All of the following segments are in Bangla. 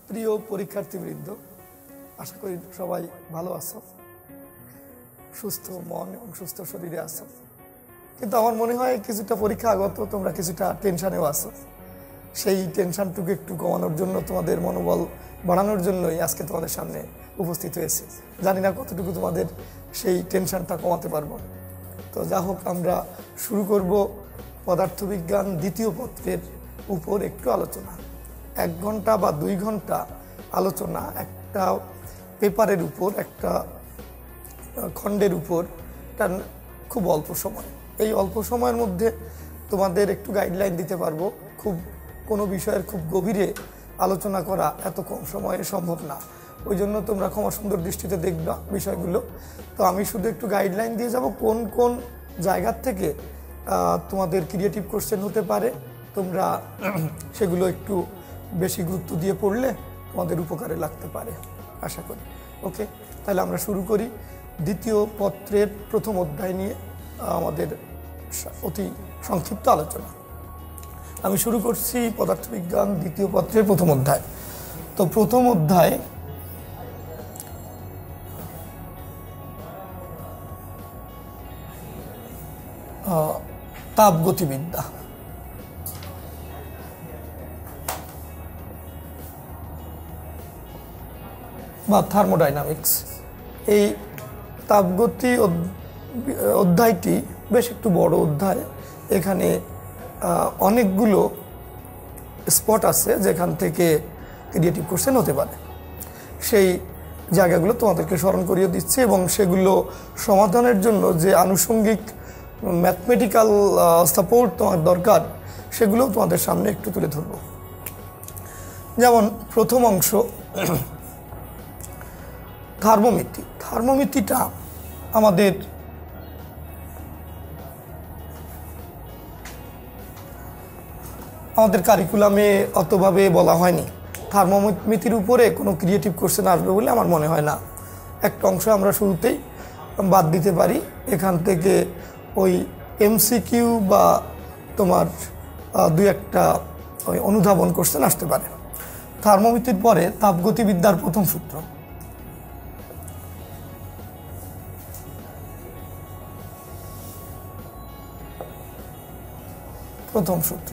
প্রিয় পরীক্ষার্থীবৃন্দ, আশা করি সবাই ভালো আছো, সুস্থ মন এবং সুস্থ শরীরে আছো। কিন্তু আমার মনে হয় কিছুটা পরীক্ষা আগত তোমরা কিছুটা টেনশনেও আছো। সেই টেনশনটুকু একটু কমানোর জন্য, তোমাদের মনোবল বাড়ানোর জন্যই আজকে তোমাদের সামনে উপস্থিত হয়েছে। জানি না কতটুকু তোমাদের সেই টেনশনটা কমাতে পারবো। তো যা হোক, আমরা শুরু করব পদার্থবিজ্ঞান দ্বিতীয় পত্রের উপর একটু আলোচনা। 1 ঘন্টা বা 2 ঘন্টা আলোচনা একটা পেপারের উপর, একটা খণ্ডের উপর, এটা খুব অল্প সময়। এই অল্প সময়ের মধ্যে তোমাদের একটু গাইডলাইন দিতে পারবো। খুব কোনো বিষয়ের খুব গভীরে আলোচনা করা এত কম সময়ে সম্ভব না। ওই জন্য তোমরা ক্ষমা সুন্দর দৃষ্টিতে দেখবা বিষয়গুলো। তো আমি শুধু একটু গাইডলাইন দিয়ে যাব কোন কোন জায়গার থেকে তোমাদের ক্রিয়েটিভ কোশ্চেন হতে পারে। তোমরা সেগুলো একটু বেশি গুরুত্ব দিয়ে পড়লে তোমাদের উপকারে লাগতে পারে আশা করি। ওকে, তাহলে আমরা শুরু করি দ্বিতীয় পত্রের প্রথম অধ্যায় নিয়ে আমাদের অতি সংক্ষিপ্ত আলোচনা। আমি শুরু করছি পদার্থবিজ্ঞান দ্বিতীয় পত্রের প্রথম অধ্যায়। তো প্রথম অধ্যায় তাপগতিবিদ্যা। বা থার্মোডাইনামিক্স। এই তাপগতি অধ্যায়টি বেশ একটু বড় অধ্যায়। এখানে অনেকগুলো স্পট আছে যেখান থেকে ক্রিয়েটিভ কোশ্চেন হতে পারে। সেই জায়গাগুলো তোমাদেরকে স্মরণ করিয়ে দিচ্ছি এবং সেগুলো সমাধানের জন্য যে আনুষঙ্গিক ম্যাথমেটিক্যাল সাপোর্ট তোমার দরকার, সেগুলোও তোমাদের সামনে একটু তুলে ধরব। যেমন প্রথম অংশ থার্মোমিতি। থার্মোমিতিটা আমাদের কারিকুলামে অতভাবে বলা হয়নি। থার্মোমিতির উপরে কোনো ক্রিয়েটিভ কোশ্চেন আসবে বলে আমার মনে হয় না। একটা অংশ আমরা শুরুতেই বাদ দিতে পারি। এখান থেকে ওই MCQ বা তোমার 2-1টা ওই অনুধাবন কোশ্চেন আসতে পারে। থার্মোমিতির পরে তাপগতিবিদ্যার প্রথম সূত্র। প্রথম সূত্র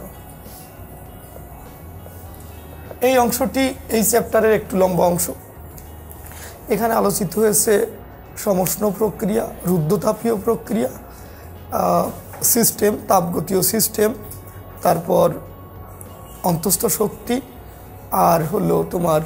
এই অংশটি এই চ্যাপ্টারের একটু লম্বা অংশ। এখানে আলোচিত হয়েছে সমষ্ণ প্রক্রিয়া, রুদ্ধতাপীয় প্রক্রিয়া, সিস্টেম, তাপগতীয় সিস্টেম, তারপর অন্তস্থ শক্তি, আর হলো তোমার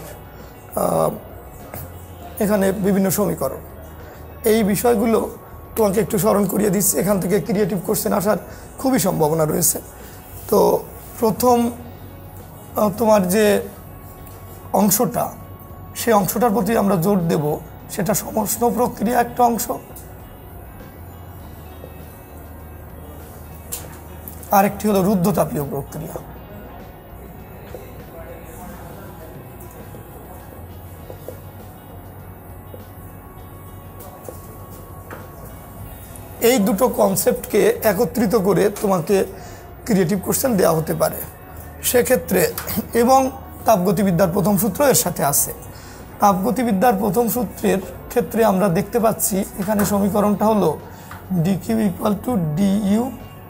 এখানে বিভিন্ন সমীকরণ। এই বিষয়গুলো তোমাকে একটু স্মরণ করিয়ে দিচ্ছি। এখান থেকে ক্রিয়েটিভ কোশ্চেন আসার খুবই সম্ভাবনা রয়েছে। তো প্রথম তোমার যে অংশটা, সেই অংশটার প্রতি আমরা জোর দেব। সেটা সমষ্ণ প্রক্রিয়া একটা অংশ, আরেকটি হলো রুদ্ধতাপীয় প্রক্রিয়া। এই দুটো কনসেপ্টকে একত্রিত করে তোমাকে ক্রিয়েটিভ কোশ্চেন দেওয়া হতে পারে সেক্ষেত্রে। এবং তাপগতিবিদ্যার প্রথম সূত্র এর সাথে আছে। তাপগতিবিদ্যার প্রথম সূত্রের ক্ষেত্রে আমরা দেখতে পাচ্ছি এখানে সমীকরণটা হলো dq = du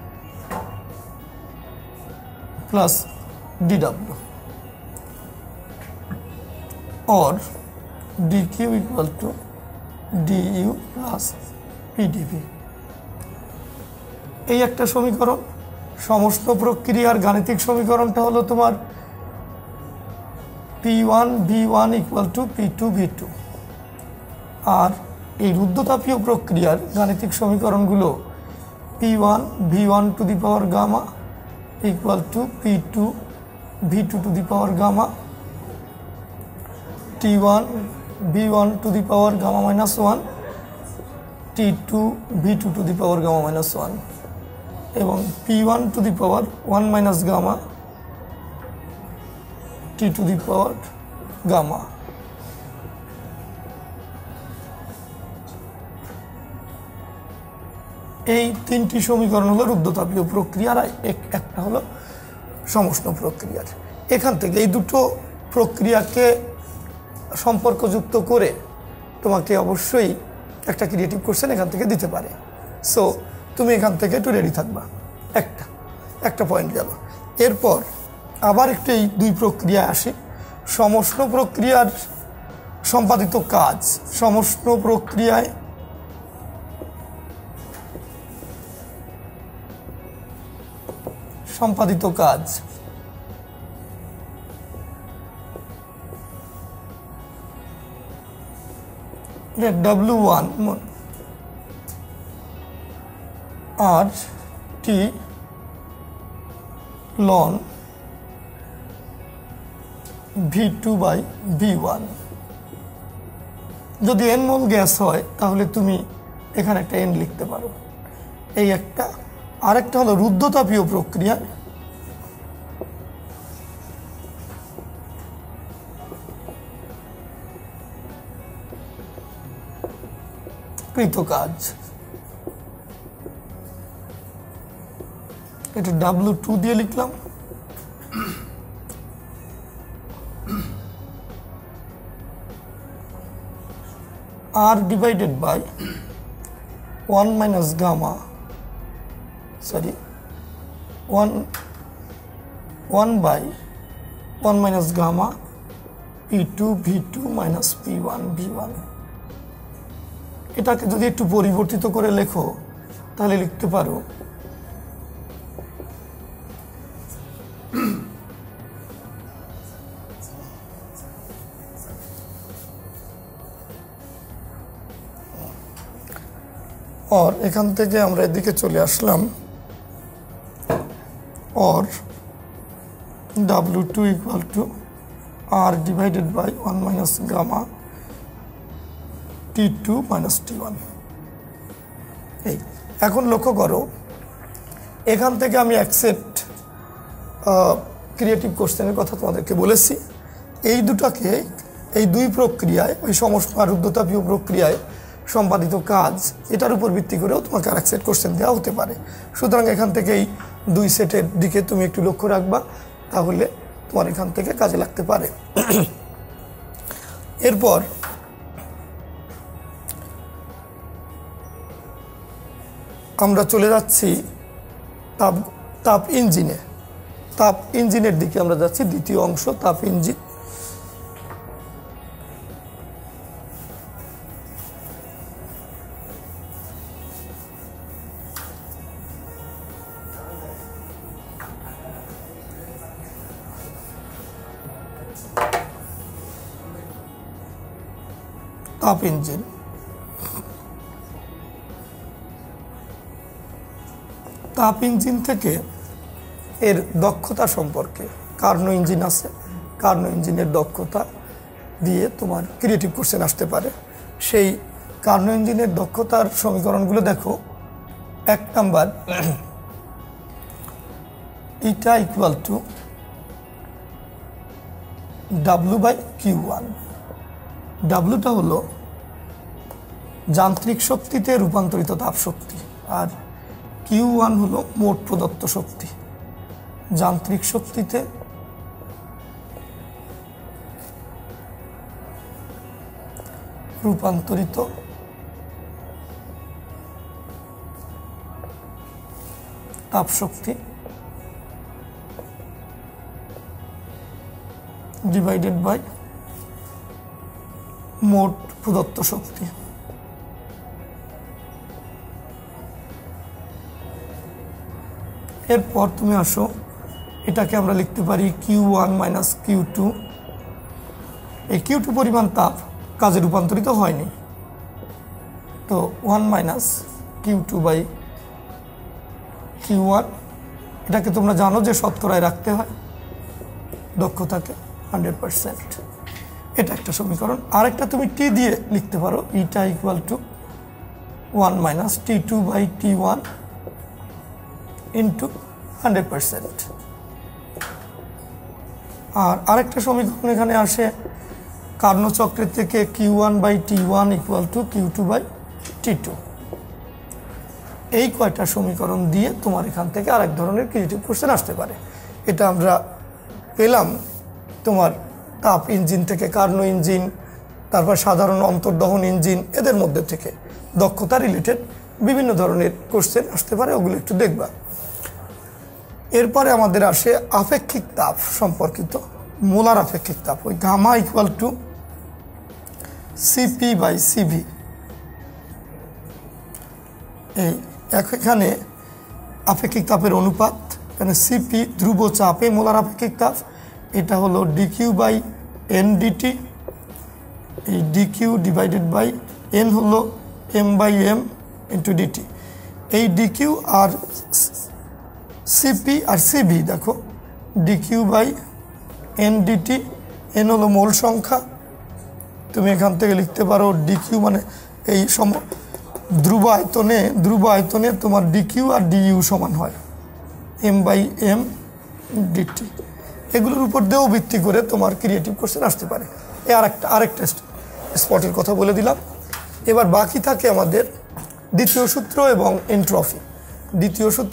plus dw, or dq = du plus pdv। এই একটা সমীকরণ। সমষ্ণ প্রক্রিয়ার গাণিতিক সমীকরণটা হলো তোমার P1 V1 = P2 V2। আর এই রুদ্ধতাপীয় প্রক্রিয়ার গাণিতিক সমীকরণগুলো P1 V1 to the power gamma = P2 V2 to the power gamma, T1 V1 to the power gamma -1, T2 V2 to the power gamma -1, এবং P1 to the power 1 minus gamma, T to the power gamma। এই তিনটি সমীকরণ হলো রুদ্ধতাপীয় প্রক্রিয়ার, একটা হলো সমষ্ণ প্রক্রিয়ার। এখান থেকে এই দুটো প্রক্রিয়াকে সম্পর্কযুক্ত করে তোমাকে অবশ্যই একটা ক্রিয়েটিভ কোশ্চেন এখান থেকে দিতে পারে। সো তুমি এখান থেকে একটু রেডি থাকবা। একটা পয়েন্ট গেল। এরপর আবার একটু এই দুই প্রক্রিয়ায় আসি। সমষ্ণ প্রক্রিয়ার সম্পাদিত কাজ, সমষ্ণ প্রক্রিয়ায় সম্পাদিত কাজ W1 আর টি লন V2/V1। যদি n মোল গ্যাস হয় তাহলে তুমি এখানে একটা n লিখতে পারো, এই একটা। আরেকটা হলো রুদ্ধতাপীয় প্রক্রিয়া, কৃত কাজ, এটা W2 দিয়ে লিখলাম। R divided by 1 minus gamma, sorry, 1 by 1 minus gamma P2 V2 minus P1 V1। এটাকে যদি একটু পরিবর্তিত করে লেখো তাহলে লিখতে পারো और এখান থেকে আমরা এদিকে চলে আসলাম और W2 equal to R divided by 1 minus gamma T2 minus T1। এই এখন লক্ষ্য করো, এখান থেকে আমি অ্যাকসেপ্ট ক্রিয়েটিভ কোশ্চেনের কথা তোমাদেরকে বলেছি। এই দুটাকে, এই দুই প্রক্রিয়ায়, ওই সমষ্ণ আর রুদ্ধতাপীয় প্রক্রিয়ায় সম্পাদিত কাজ, এটার উপর ভিত্তি করেও তোমাকে আর এক সেট কোশ্চেন দেওয়া হতে পারে। সুতরাং এখান থেকে এই দুই সেটের দিকে তুমি একটু লক্ষ্য রাখবা, তাহলে তোমার এখান থেকে কাজে লাগতে পারে। এরপর আমরা চলে যাচ্ছি তাপ ইঞ্জিনে। তাপ ইঞ্জিনের দিকে আমরা যাচ্ছি, দ্বিতীয় অংশ তাপ ইঞ্জিন। তাপ ইঞ্জিন, তাপ ইঞ্জিন থেকে এর দক্ষতা সম্পর্কে, কার্নো ইঞ্জিন আছে, কার্নো ইঞ্জিনের দক্ষতা দিয়ে তোমার ক্রিয়েটিভ কোশ্চেন আসতে পারে। সেই কার্নো ইঞ্জিনের দক্ষতার সমীকরণগুলো দেখো। 1 number, eta equal to W/Q1। ডাব্লুটা হলো যান্ত্রিক শক্তিতে রূপান্তরিত তাপ শক্তি, আর Q1 হলো মোট প্রদত্ত শক্তি। যান্ত্রিক শক্তিতে রূপান্তরিত তাপ শক্তি ডিভাইডেড বাই মোট প্রদত্ত শক্তি। এরপর তুমি আসো, এটাকে আমরা লিখতে পারি Q1 মাইনাস Q2। এই Q2 পরিমাণ তাপ কাজে রূপান্তরিত হয়নি, তো 1 মাইনাস Q2/Q1। এটাকে তোমরা জানো যে শতকরায় রাখতে হয় দক্ষতাকে 100%। এটা একটা সমীকরণ। আরেকটা তুমি টি দিয়ে লিখতে পারো, eta equal to 1 minus T2/T1 into 100%। আর আরেকটা সমীকরণ এখানে আসে কার্নো চক্রের থেকে Q1/T1 ইকুয়াল টু Q2/T2। এই কয়টা সমীকরণ দিয়ে তোমার এখান থেকে আরেক ধরনের ক্রিয়েটিভ কোশ্চেন আসতে পারে। এটা আমরা পেলাম তোমার তাপ ইঞ্জিন থেকে, কার্নো ইঞ্জিন, তারপর সাধারণ অন্তর্দহন ইঞ্জিন, এদের মধ্যে থেকে দক্ষতা রিলেটেড বিভিন্ন ধরনের কোশ্চেন আসতে পারে, ওগুলো একটু দেখবা। এরপরে আমাদের আসে আপেক্ষিক তাপ সম্পর্কিত, মোলার আপেক্ষিক তাপ, ওই gamma equal to CP by CV. এই এখানে আপেক্ষিক তাপের অনুপাত, এখানে সিপি ধ্রুব চাপে মোলার আপেক্ষিক তাপ, এটা হলো ডিকিউ বাই এন ডিটি, এই ডিকিউ ডিভাইডেড বাই এন হলো M by M into DT. এই ডিকিউ আর সিপি আর সিভি দেখো, DQ by N DT, N হলো মোল সংখ্যা, তুমি এখান থেকে লিখতে পারো ডিকিউ মানে এই ধ্রুব আয়তনে তোমার ডিকিউ আর ডিইউ সমান হয় এম বাই এম ডিটি। এগুলোর উপর দিয়েও ভিত্তি করে তোমার ক্রিয়েটিভ কোশ্চেন আসতে পারে। এই আরেকটা স্পটের কথা বলে দিলাম। এবার বাকি থাকে আমাদের দ্বিতীয় সূত্র এবং এন্ট্রপি। দ্বিতীয় সূত্র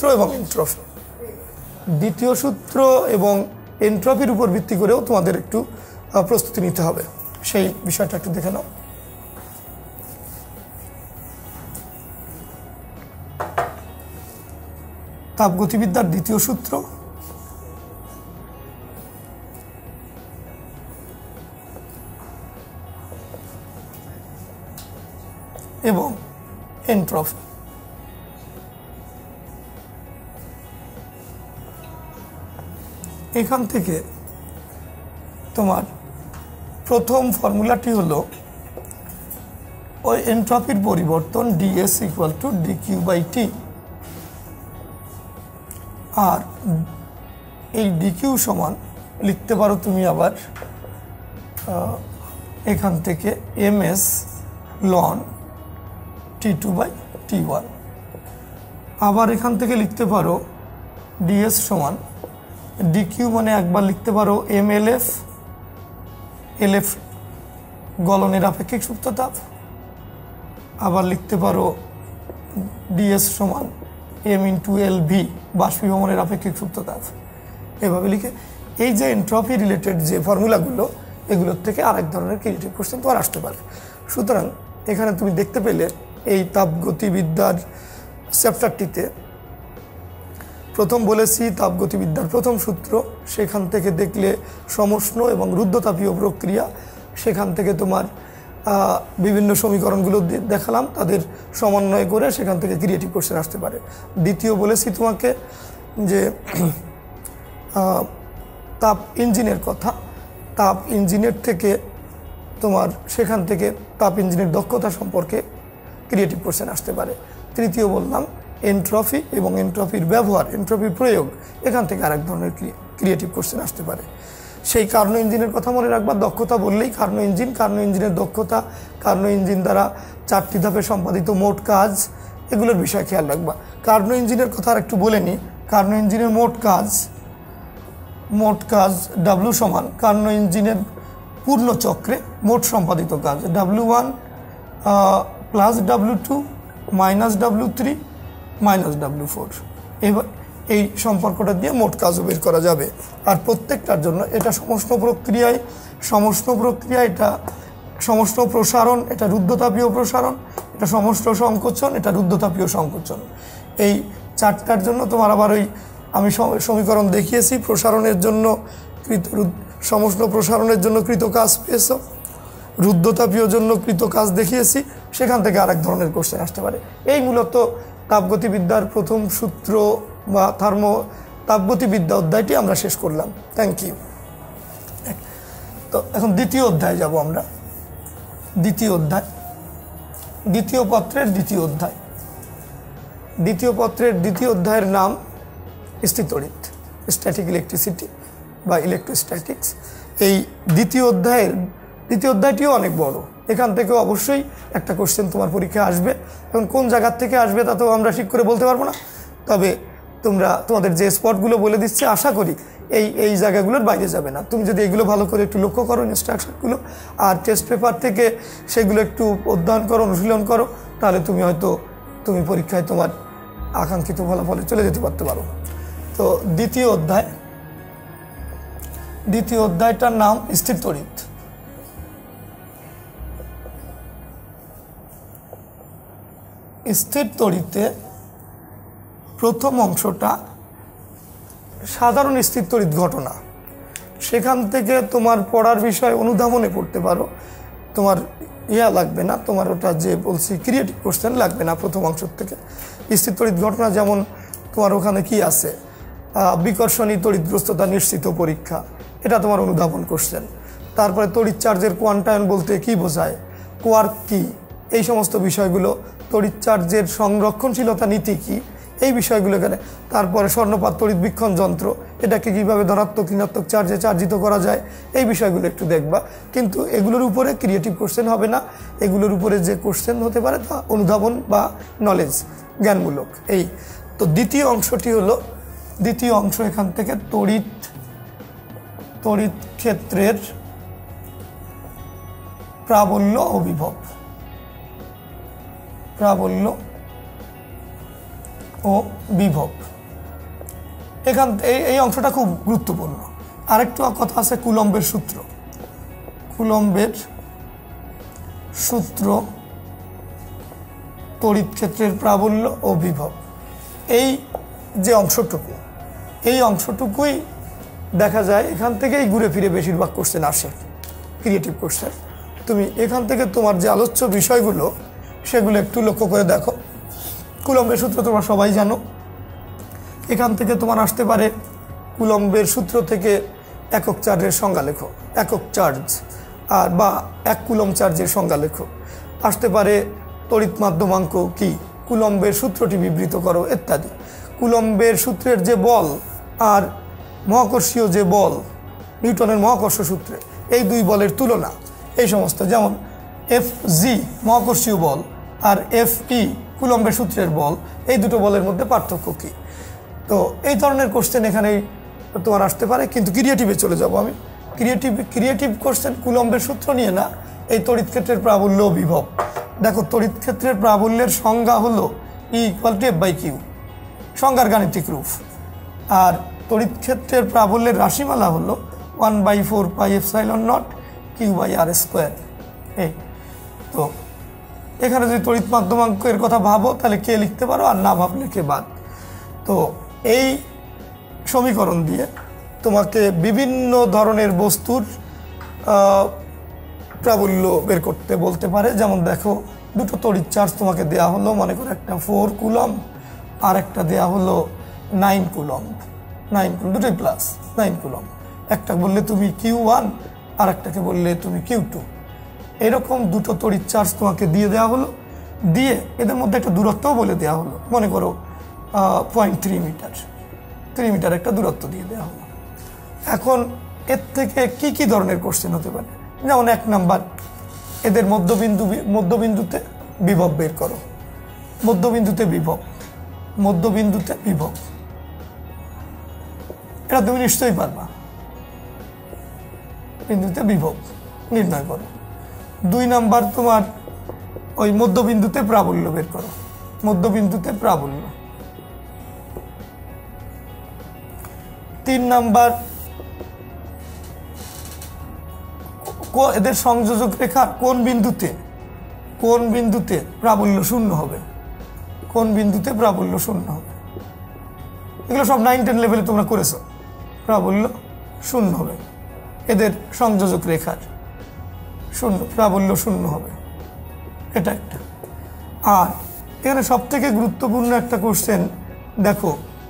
এবং এন্ট্রপির উপর ভিত্তি করেও তোমাদের একটু প্রস্তুতি নিতে হবে, সেই বিষয়টা একটু দেখে নাও। তাপগতিবিদ্যার দ্বিতীয় সূত্র এবং এন্ট্রপি। এখান থেকে তোমার প্রথম ফর্মুলাটি হলো ওই এন্ট্রপির পরিবর্তন DS equal to DQ by T, আর এই ডিকিউ সমান লিখতে পারো তুমি আবার এখান থেকে MS loan T2 by T1। আবার এখান থেকে লিখতে পারো ডিএস সমান ডিকিউ মানে একবার লিখতে পারো এমএলএফ, এলএফ গলনের আপেক্ষিক সুপ্ত তাপ, আবার লিখতে পারো ডিএস সমান এম ইন্টু এল ভি বাষ্পীভবনের আপেক্ষিক সুপ্ত তাপ। এভাবে লিখে এই যে এন্ট্রপি রিলেটেড যে ফর্মুলাগুলো, এগুলোর থেকে আরেক ধরনের ক্রিয়েটিভ কোশ্চেন তোমার আসতে পারে। সুতরাং এখানে তুমি দেখতে পেলে এই তাপগতিবিদ্যার চ্যাপ্টারটিতে প্রথম বলেছি তাপগতিবিদ্যার প্রথম সূত্র, সেখান থেকে দেখলে সমষ্ণ এবং রুদ্ধতাপীয় প্রক্রিয়া, সেখান থেকে তোমার বিভিন্ন সমীকরণগুলো দেখালাম, তাদের সমন্বয় করে সেখান থেকে ক্রিয়েটিভ কোশ্চেন আসতে পারে। দ্বিতীয় বলেছি তোমাকে যে তাপ ইঞ্জিনের কথা, তাপ ইঞ্জিনের থেকে তোমার সেখান থেকে তাপ ইঞ্জিনের দক্ষতা সম্পর্কে ক্রিয়েটিভ কোশ্চেন আসতে পারে। তৃতীয় বললাম এন্ট্রপি এবং এন্ট্রপির ব্যবহার, এন্ট্রপির প্রয়োগ, এখান থেকে আরেক ধরনের ক্রিয়েটিভ কোশ্চেন আসতে পারে। সেই কার্নো ইঞ্জিনের কথা মনে রাখবা, দক্ষতা বললেই কার্নো ইঞ্জিনের দক্ষতা, কার্নো ইঞ্জিন দ্বারা 4টি ধাপে সম্পাদিত মোট কাজ, এগুলোর বিষয়ে খেয়াল রাখবা। কার্নো ইঞ্জিনের কথা আর একটু বলে নিই। কার্নো ইঞ্জিনের মোট কাজ ডাব্লু সমান কার্নো ইঞ্জিনের পূর্ণ চক্রে মোট সম্পাদিত কাজ W1 plus W2 minus W3 minus W4। এবার এই সম্পর্কটা দিয়ে মোট কাজও বের করা যাবে। আর প্রত্যেকটার জন্য এটা সমষ্ণ প্রক্রিয়া, এটা সমষ্ণ প্রসারণ, এটা রুদ্ধতাপীয় প্রসারণ, এটা সমষ্ণ সংকোচন, এটা রুদ্ধতাপীয় সংকোচন। এই 4টার জন্য তোমার আবার ওই আমি সমীকরণ দেখিয়েছি, প্রসারণের জন্য সমষ্ণ প্রসারণের জন্য কৃত কাজ পেয়েছ, রুদ্ধতাপীয় জন্য কৃত কাজ দেখিয়েছি, সেখান থেকে আরেক ধরনের কোশ্চেন আসতে পারে। এই মূলত তাপগতিবিদ্যার প্রথম সূত্র বা তাপগতিবিদ্যা অধ্যায়টি আমরা শেষ করলাম। Thank you. তো এখন দ্বিতীয় অধ্যায়ে যাব আমরা। দ্বিতীয় পত্রের দ্বিতীয় অধ্যায়ের নাম স্থিতড়িৎ, স্ট্যাটিক ইলেকট্রিসিটি বা ইলেকট্রোস্ট্যাটিক্স। এই দ্বিতীয় অধ্যায়টিও অনেক বড়, এখান থেকে অবশ্যই একটা কোশ্চেন তোমার পরীক্ষায় আসবে। এখন কোন জায়গার থেকে আসবে তা তো আমরা ঠিক করে বলতে পারবো না, তবে তোমাদের যে স্পটগুলো বলে দিচ্ছে আশা করি এই জায়গাগুলোর বাইরে যাবে না। তুমি যদি এগুলো ভালো করে একটু লক্ষ্য করো ইনস্ট্রাকশনগুলো, আর টেস্ট পেপার থেকে সেগুলো একটু অধ্যয়ন করো, অনুশীলন করো, তাহলে তুমি পরীক্ষায় তোমার আকাঙ্ক্ষিত ফলাফলে চলে যেতে পারতে পারো। তো দ্বিতীয় অধ্যায়টার নাম স্থিরতড়িৎ। স্থির তড়িতে প্রথম অংশটা সাধারণ স্থির তড়িৎ ঘটনা, সেখান থেকে তোমার পড়ার বিষয় অনুধাবনে পড়তে পারো, তোমার লাগবে না, তোমার ওটা যে বলছি ক্রিয়েটিভ কোশ্চেন লাগবে না প্রথম অংশ থেকে। স্থির তড়িৎ ঘটনা যেমন তোমার ওখানে কি আছে, বিকর্ষণী তড়িৎগ্রস্ততা নিশ্চিত পরীক্ষা, এটা তোমার অনুধাবন কোশ্চেন। তারপরে তড়িৎ চার্জের কোয়ান্টায়ন বলতে কি বোঝায়, কোয়ার্ক কি, এই সমস্ত বিষয়গুলো, তড়িৎ চার্জের সংরক্ষণশীলতা নীতি কি, এই বিষয়গুলো এখানে। তারপরে স্বর্ণপাত তড়িৎ বীক্ষণ যন্ত্র, এটাকে কীভাবে ধনাত্মক ঋণাত্মক চার্জে চার্জিত করা যায়, এই বিষয়গুলো একটু দেখবা। কিন্তু এগুলোর উপরে ক্রিয়েটিভ কোশ্চেন হবে না, এগুলোর উপরে যে কোশ্চেন হতে পারে তা অনুধাবন বা নলেজ, জ্ঞানমূলক। এই তো দ্বিতীয় অংশটি হলো, দ্বিতীয় অংশ এখান থেকে তড়িৎ ক্ষেত্রের প্রাবল্য ও বিভব, প্রাবল্য ও বিভব। এখান এই অংশটা খুব গুরুত্বপূর্ণ। আরেকটু কথা আছে কুলম্বের সূত্র, কুলম্বের সূত্র তড়িৎ ক্ষেত্রের প্রাবল্য ও বিভব। এই যে অংশটুকু, এই অংশটুকুই দেখা যায় এখান থেকেই ঘুরে ফিরে বেশিরভাগ কোশ্চেন আসে, ক্রিয়েটিভ কোশ্চেন। তুমি এখান থেকে তোমার যে আলোচ্য বিষয়গুলো সেগুলো একটু লক্ষ্য করে দেখো। কুলম্বের সূত্র তোমরা সবাই জানো, এখান থেকে তোমার আসতে পারে কুলম্বের সূত্র থেকে একক চার্জের সংজ্ঞা লেখো, একক চার্জ, আর বা এক কুলম্ব চার্জের সংজ্ঞা লেখো। আসতে পারে তড়িৎ মাধ্যমাঙ্ক কি, কুলম্বের সূত্রটি বিবৃত করো ইত্যাদি। কুলম্বের সূত্রের যে বল আর মহাকর্ষীয় যে বল, নিউটনের মহাকর্ষ সূত্রে এই দুই বলের তুলনা, এই সমস্ত, যেমন Fg মহাকর্ষীয় বল আর Fe কুলম্বের সূত্রের বল, এই দুটো বলের মধ্যে পার্থক্য কী। তো এই ধরনের কোশ্চেন এখানেই তোমার আসতে পারে। কিন্তু ক্রিয়েটিভে চলে যাব আমি। ক্রিয়েটিভ কোশ্চেন কুলম্বের সূত্র নিয়ে না, এই তড়িৎ ক্ষেত্রের প্রাবল্য বিভব। দেখো তড়িৎ ক্ষেত্রের প্রাবল্যের সংজ্ঞা হলো E=F/Q, সংজ্ঞার গাণিতিক রূপ। আর তড়িৎ ক্ষেত্রের প্রাবল্যের রাশিমালা হলো 1/4πε0 Q/r²। এই তো এখানে যদি তড়িৎ মাধ্যমাঙ্কের কথা ভাবো তাহলে কে লিখতে পারো, আর না ভাবলে কে বাদ। তো এই সমীকরণ দিয়ে তোমাকে বিভিন্ন ধরনের বস্তুর প্রাবল্য বের করতে বলতে পারে। যেমন দেখো দুটো তড়িৎ চার্জ তোমাকে দেয়া হলো, মনে করো একটা 4 কুলম্ব আর একটা দেয়া হলো 9 কুলম্ব, 9 কুলম্ব, দুটোই প্লাস 9 কুলম্ব। একটা বললে তুমি Q1 আর একটাকে বললে তুমি Q2। এরকম দুটো তড়িৎ চার্জ তোমাকে দিয়ে দেওয়া হলো, দিয়ে এদের মধ্যে একটা দূরত্বও বলে দেওয়া হলো, মনে করো 0.3 মিটার, 3 মিটার একটা দূরত্ব দিয়ে দেওয়া হলো। এখন এর থেকে কি কি ধরনের কোশ্চেন হতে পারে, যেমন 1 নাম্বার এদের মধ্যবিন্দুতে বিভব বের করো, মধ্যবিন্দুতে বিভব, মধ্যবিন্দুতে বিভব, এটা তুমি নিশ্চয়ই পারবা, বিন্দুতে বিভব নির্ণয় করো। 2 নাম্বার তোমার ওই মধ্যবিন্দুতে প্রাবল্য বের করো, মধ্যবিন্দুতে প্রাবল্য। 3 নাম্বার এদের সংযোজক রেখার কোন বিন্দুতে প্রাবল্য শূন্য হবে, কোন বিন্দুতে প্রাবল্য শূন্য হবে। এগুলো সব 9-10 লেভেলে তোমরা করেছো। প্রাবল্য শূন্য হবে, এদের সংযোজক রেখার শূন্য, প্রাবল্য শূন্য হবে, এটা একটা। আর এখানে সব থেকে গুরুত্বপূর্ণ একটা কোশ্চেন দেখো,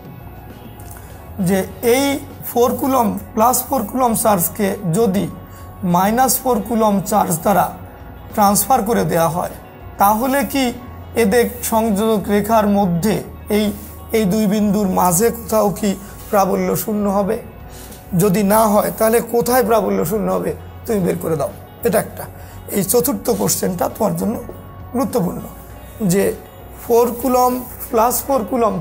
যে এই 4 কুলম্ব প্লাস 4 কুলম্ব চার্জকে যদি -4 কুলম্ব চার্জ দ্বারা ট্রান্সফার করে দেওয়া হয়, তাহলে কি এদের সংযোজক রেখার মধ্যে এই দুই বিন্দুর মাঝে কোথাও কি প্রাবল্য শূন্য হবে? যদি না হয় তাহলে কোথায় প্রাবল্য শূন্য হবে তুমি বের করে দাও, এটা একটা। এই চতুর্থ কোশ্চেনটা তোমার জন্য গুরুত্বপূর্ণ, যে 4 কুলম্ব প্লাস 4 কুলম্ব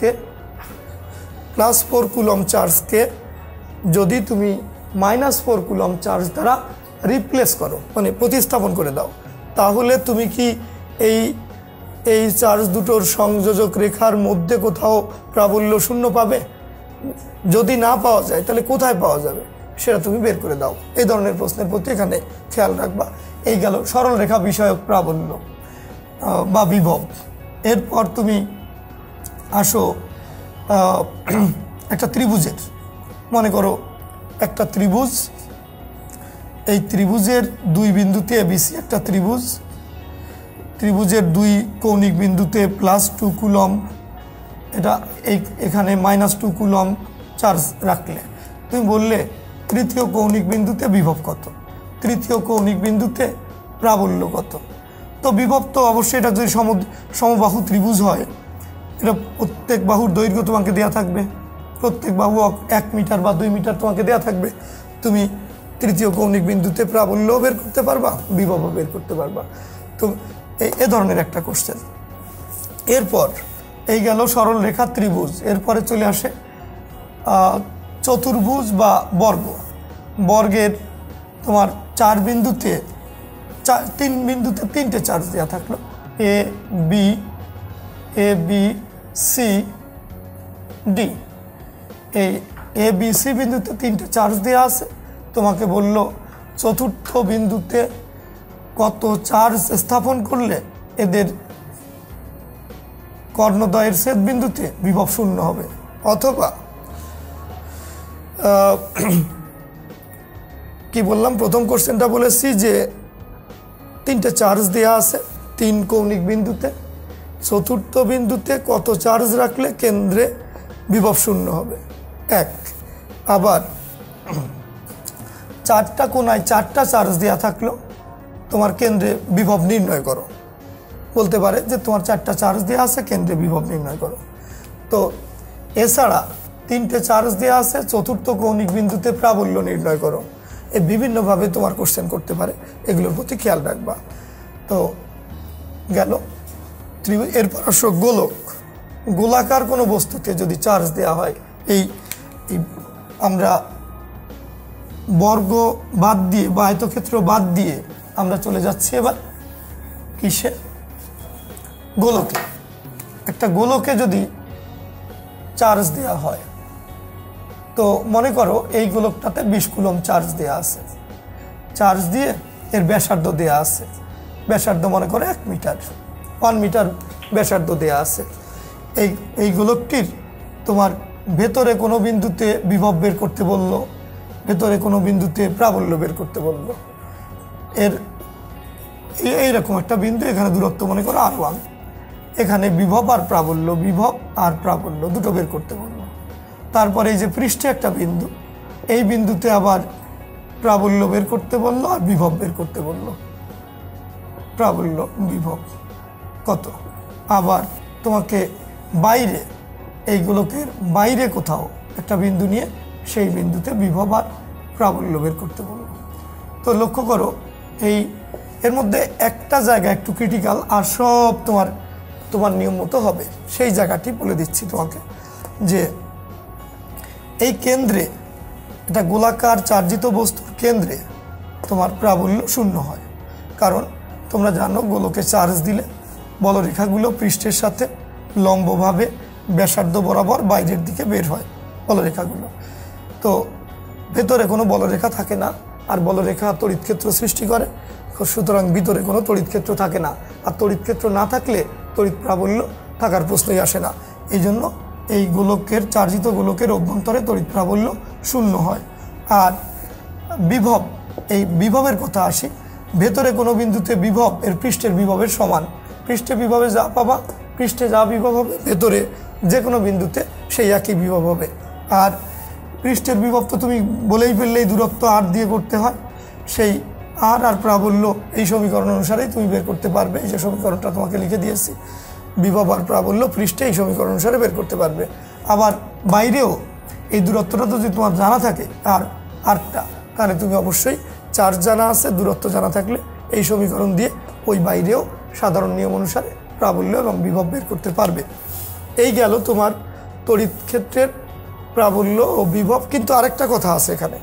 চার্জকে যদি তুমি -4 কুলম্ব চার্জ দ্বারা রিপ্লেস করো, মানে প্রতিস্থাপন করে দাও, তাহলে তুমি কি এই চার্জ দুটোর সংযোজক রেখার মধ্যে কোথাও প্রাবল্য শূন্য পাবে? যদি না পাওয়া যায় তাহলে কোথায় পাওয়া যাবে সেটা তুমি বের করে দাও। এই ধরনের প্রশ্নের প্রতি এখানে খেয়াল রাখবা। এই গেল সরল রেখা বিষয়ক প্রাবল্য বা বিভব। এরপর তুমি আসো একটা ত্রিভুজের, মনে করো একটা ত্রিভুজ, এই ত্রিভুজের দুই বিন্দুতে এবিসি একটা ত্রিভুজ, ত্রিভুজের দুই কৌণিক বিন্দুতে +2 কুলম, এটা এখানে -2 কুলম চার্জ রাখলে তুমি বললে তৃতীয় কৌণিক বিন্দুতে বিভব কত, তৃতীয় কৌণিক বিন্দুতে প্রাবল্য কত। তো বিভব তো অবশ্যই, এটা যদি সমবাহু ত্রিভুজ হয়, এটা প্রত্যেক বাহুর দৈর্ঘ্য তোমাকে দেওয়া থাকবে, প্রত্যেক বাহু 1 মিটার বা 2 মিটার তোমাকে দেওয়া থাকবে। তুমি তৃতীয় কৌণিক বিন্দুতে প্রাবল্য বের করতে পারবা, বিভবও বের করতে পারবা। তো এ ধরনের একটা কোশ্চেন। এরপর এই গেল সরল রেখা ত্রিভুজ। এরপরে চলে আসে চতুর্ভুজ বা বর্গ। বর্গের তোমার 3 বিন্দুতে 3টে চার্জ দেওয়া থাকলো, এ বি সি ডি। এই এ বি সি বিন্দুতে 3টে চার্জ দেওয়া আছে। তোমাকে বলল চতুর্থ বিন্দুতে কত চার্জ স্থাপন করলে এদের কর্ণদ্বয়ের ছেদ বিন্দুতে বিভব 0 হবে। অথবা কি বললাম, প্রথম কোশ্চেনটা বলেছি যে 3টে চার্জ দেওয়া আছে 3 কৌণিক বিন্দুতে, চতুর্থ বিন্দুতে কত চার্জ রাখলে কেন্দ্রে বিভব 0 হবে 1। আবার 4টা কোণায় 4টা চার্জ দেওয়া থাকলো, তোমার কেন্দ্রে বিভব নির্ণয় করো। বলতে পারে যে তোমার 4টা চার্জ দেওয়া আছে, কেন্দ্রে বিভব নির্ণয় করো। তো এছাড়া 3টে চার্জ দেওয়া আছে, চতুর্থ কৌণিক বিন্দুতে প্রাবল্য নির্ণয় করো। এই বিভিন্নভাবে তোমার কোশ্চেন করতে পারে, এগুলোর প্রতি খেয়াল রাখবা। তো গেল ত্রিভুজ। এরপর আসো গোলক। গোলাকার কোনো বস্তুতে যদি চার্জ দেওয়া হয়, এই আমরা বর্গ বাদ দিয়ে বা আয়তক্ষেত্র বাদ দিয়ে আমরা চলে যাচ্ছি এবার কিসে, গোলকে। একটা গোলকে যদি চার্জ দেওয়া হয়, তো মনে করো এই গোলকটাতে 20 কুলম চার্জ দেওয়া আছে। চার্জ দিয়ে এর ব্যাসার্ধ দেওয়া আছে, ব্যাসার্ধ মনে করো 1 মিটার, 1 মিটার ব্যাসার্ধ দেওয়া আছে। এই গোলকটির তোমার ভেতরে কোনো বিন্দুতে বিভব বের করতে বললো, ভেতরে কোনো বিন্দুতে প্রাবল্য বের করতে বললো। এর এইরকম একটা বিন্দু, এখানে দূরত্ব মনে করো r1, এখানে বিভব আর প্রাবল্য, বিভব আর প্রাবল্য দুটো বের করতে বললো। তারপরে এই যে পৃষ্ঠে একটা বিন্দু, এই বিন্দুতে আবার প্রাবল্য বের করতে বললো আর বিভব বের করতে বললো, প্রাবল্য বিভব কত। আবার তোমাকে বাইরে, এই গোলকের বাইরে কোথাও একটা বিন্দু নিয়ে সেই বিন্দুতে বিভব আর প্রাবল্য বের করতে বললো। তো লক্ষ্য করো, এর মধ্যে একটা জায়গা একটু ক্রিটিক্যাল, আর সব তোমার নিয়ম মতো হবে। সেই জায়গাটি বলে দিচ্ছি তোমাকে, যে এই কেন্দ্রে, এটা গোলাকার চার্জিত বস্তুর কেন্দ্রে তোমার প্রাবল্য 0 হয়। কারণ তোমরা জানো, গোলকে চার্জ দিলে বলরেখাগুলো পৃষ্ঠের সাথে লম্বভাবে ব্যাসার্ধ বরাবর বাইরের দিকে বের হয় বলরেখাগুলো। তো ভেতরে কোনো বলরেখা থাকে না, আর বলরেখা তড়িৎ ক্ষেত্র সৃষ্টি করে। সুতরাং ভিতরে কোনো তড়িৎ ক্ষেত্র থাকে না, আর তড়িৎ ক্ষেত্র না থাকলে তড়িৎ প্রাবল্য থাকার প্রশ্নই আসে না। এই জন্য এই গোলকের, চার্জিত গোলকের অভ্যন্তরে তড়িৎ প্রাবল্য 0 হয়। আর বিভব, এই বিভবের কথা আসি, ভেতরে কোনো বিন্দুতে বিভব এর পৃষ্ঠের বিভবের সমান। পৃষ্ঠে বিভবে যা পাবা, পৃষ্ঠে যা বিভব হবে, ভেতরে যে কোনো বিন্দুতে সেই একই বিভব হবে। আর পৃষ্ঠের বিভব তো তুমি বলেই ফেললেই দূরত্ব r দিয়ে করতে হয়, সেই r আর প্রাবল্য এই সমীকরণ অনুসারেই তুমি বের করতে পারবে। এই যে সমীকরণটা তোমাকে লিখে দিয়েছি, বিভব আর প্রাবল্য পৃষ্ঠে এই সমীকরণ অনুসারে বের করতে পারবে। আবার বাইরেও এই দূরত্বটা যদি তোমার জানা থাকে আরটা, তাহলে তুমি অবশ্যই চার্জ জানা আছে, দূরত্ব জানা থাকলে এই সমীকরণ দিয়ে ওই বাইরেও সাধারণ নিয়ম অনুসারে প্রাবল্য এবং বিভব বের করতে পারবে। এই গেল তোমার তড়িৎ ক্ষেত্রের প্রাবল্য ও বিভব। কিন্তু আরেকটা কথা আছে এখানে,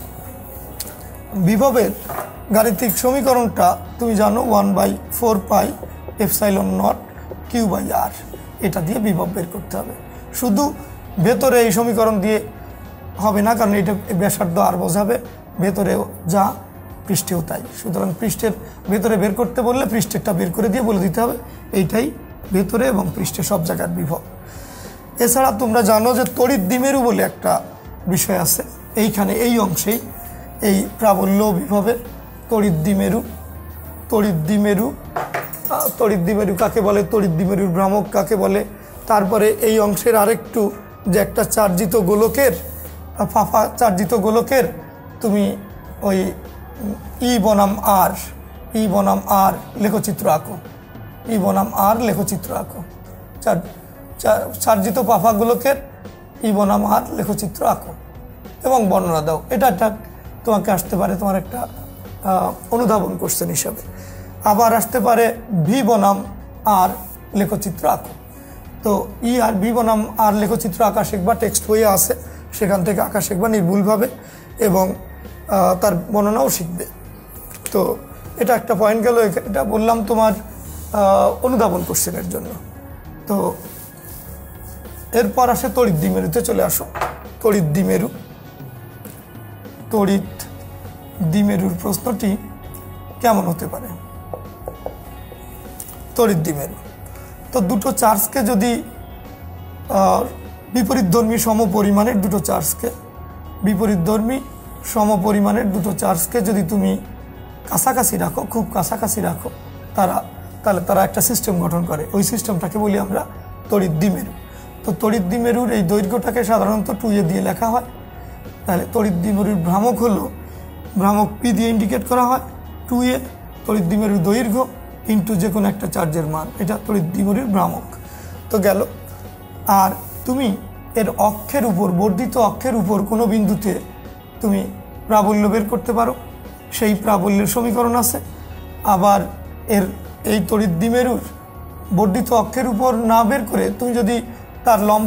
বিভবের গাণিতিক সমীকরণটা তুমি জানো 1/4 পাই এপসাইলন নট q/r, এটা দিয়ে বিভব বের করতে হবে। শুধু ভেতরে এই সমীকরণ দিয়ে হবে না, কারণ এটা ব্যাসার্ধ আর বোঝাবে, ভেতরেও যা পৃষ্ঠেও তাই। সুতরাং পৃষ্ঠের ভেতরে বের করতে বললে পৃষ্ঠেরটা বের করে দিয়ে বলে দিতে হবে এইটাই ভেতরে এবং পৃষ্ঠে সব জায়গার বিভব। এছাড়া তোমরা জানো যে তড়িৎ দ্বিমেরু বলে একটা বিষয় আছে এইখানে, এই অংশেই, এই প্রাবল্য বিভবের তড়িৎ দ্বিমেরু। তড়িৎ দ্বিমেরু কাকে বলে, তড়িৎ দ্বিমেরুর ভ্রামক কাকে বলে। তারপরে এই অংশের আরেকটু যে একটা চার্জিত গোলকের, ফাঁপা চার্জিত গোলকের তুমি ওই ই বনাম আর লেখচিত্র আঁকো, ই বনাম আর লেখচিত্র আঁকো, চার্জিত পাফা গোলকের ই বনাম আর লেখচিত্র আঁকো এবং বর্ণনা দাও। এটা তোমাকে আসতে পারে তোমার একটা অনুধাবন কোশ্চেন হিসাবে। আবার আসতে পারে ভি বনাম আর লেখচিত্র আঁকো। তো ই আর ভি বনাম আর লেখচিত্র আঁকা শিখবা, টেক্সট বইয়ে আছে, সেখান থেকে আঁকা শিখবা নির্ভুলভাবে এবং তার বর্ণনাও শিখবে। তো এটা একটা পয়েন্ট গেল, এটা বললাম তোমার অনুধাবন কোশ্চেনের জন্য। তো এরপর আসে তড়িৎ দ্বিমেরুতে চলে আসো। তড়িৎ দ্বিমেরুর প্রশ্নটি কেমন হতে পারে? তড়িৎ দ্বিমেরু তো দুটো চার্জকে যদি বিপরীতধর্মী সমপরিমাণের দুটো চার্জকে যদি তুমি কাছাকাছি রাখো, খুব কাছাকাছি রাখো, তাহলে তারা একটা সিস্টেম গঠন করে। ওই সিস্টেমটাকে বলি আমরা তড়িৎ দ্বিমেরু। তো তড়িৎ দ্বিমেরুর এই দৈর্ঘ্যটাকে সাধারণত 2a দিয়ে লেখা হয়। তাহলে তড়িৎ দ্বিমেরুর ভ্রামক হলো, ভ্রামক পি দিয়ে ইন্ডিকেট করা হয় 2a, তড়িৎ দ্বিমেরুর দৈর্ঘ্য ইন্টু যে কোনো একটা চার্জের মান, এটা তড়িৎ দ্বিমেরুর ভ্রামক। তো গেল। আর তুমি এর অক্ষের উপর, বর্ধিত অক্ষের উপর কোনো বিন্দুতে তুমি প্রাবল্য বের করতে পারো, সেই প্রাবল্যের সমীকরণ আছে। আবার এই তড়িৎ দ্বিমেরুর বর্ধিত অক্ষের উপর না বের করে তুমি যদি তার লম্ব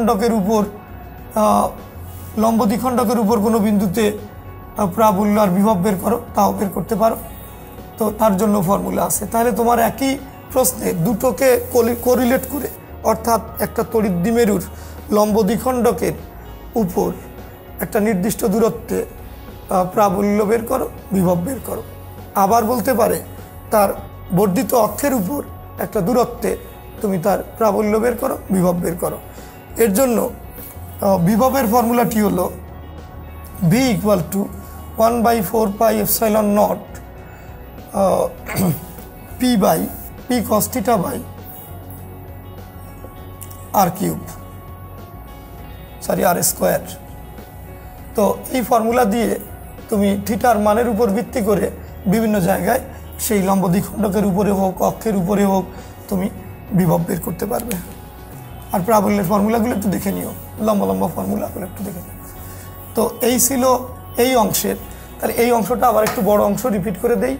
দ্বিখণ্ডকের উপর কোনো বিন্দুতে প্রাবল্য আর বিভব বের করো, তাও বের করতে পারো। তো তার জন্য ফর্মুলা আছে। তাহলে তোমার একই প্রশ্নে দুটোকে কোরিলেট করে, অর্থাৎ একটা তড়িৎ দ্বিমেরুর লম্ব দ্বিখণ্ডকের উপর একটা নির্দিষ্ট দূরত্বে প্রাবল্য বের করো, বিভব বের করো। আবার বলতে পারে তার বর্ধিত অক্ষের উপর একটা দূরত্বে তুমি তার প্রাবল্য বের করো, বিভব বের করো। এর জন্য বিভবের ফর্মুলাটি হলো v equal to 1/4 pi epsilon naught P cos theta by R cube, R square. তো এই ফর্মুলা দিয়ে তুমি থিটার মানের উপর ভিত্তি করে বিভিন্ন জায়গায় সেই লম্ব দ্বিখণ্ডকের উপরে হোক, অক্ষের উপরে হোক, তুমি বিভব বের করতে পারবে। আর প্রাবল্যের ফর্মুলাগুলো একটু দেখে নিও, লম্বা ফর্মুলাগুলো একটু দেখে নিও। তো এই ছিল এই অংশের। তাহলে এই অংশটা আবার একটু বড় অংশ রিপিট করে দেই।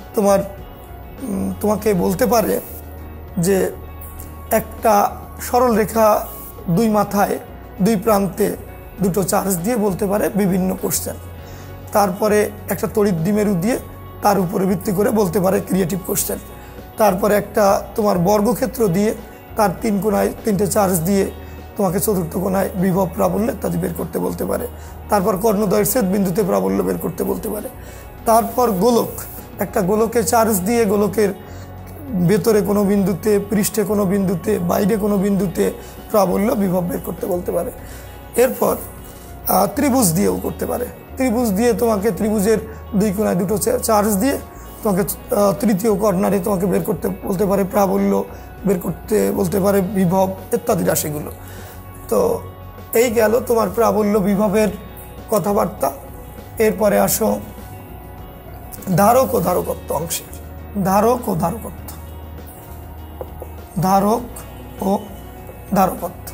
তোমাকে বলতে পারে যে একটা সরল রেখা দুই মাথায়, দুই প্রান্তে দুটো চার্জ দিয়ে বলতে পারে বিভিন্ন কোশ্চেন। তারপরে একটা তড়িৎ দ্বিমেরু দিয়ে তার উপরে ভিত্তি করে বলতে পারে ক্রিয়েটিভ কোশ্চেন। তারপরে একটা তোমার বর্গক্ষেত্র দিয়ে তার 3 কোণায় 3টে চার্জ দিয়ে তোমাকে চতুর্থ কোণায় বিভব, প্রাবল্য ইত্যাদি বের করতে বলতে পারে। তারপর কর্ণদ্বয়ের ছেদ বিন্দুতে প্রাবল্য বের করতে বলতে পারে। তারপর গোলক, একটা গোলকে চার্জ দিয়ে গোলকের ভেতরে কোনো বিন্দুতে, পৃষ্ঠে কোনো বিন্দুতে, বাইরে কোনো বিন্দুতে প্রাবল্য, বিভব বের করতে বলতে পারে। এরপর ত্রিভুজ দিয়েও করতে পারে। ত্রিভুজ দিয়ে তোমাকে ত্রিভুজের 2 কোণায় 2টো চার্জ দিয়ে তোমাকে তৃতীয় কর্নারে তোমাকে বের করতে বলতে পারে প্রাবল্য, বের করতে বলতে পারে বিভব ইত্যাদি রাশিগুলো। তো এই গেল তোমার প্রাবল্য বিভবের কথাবার্তা। এরপরে আসো ধারক ও ধারকত্ব অংশে। ধারক ও ধারকত্ব, ধারক ও ধারকত্ব,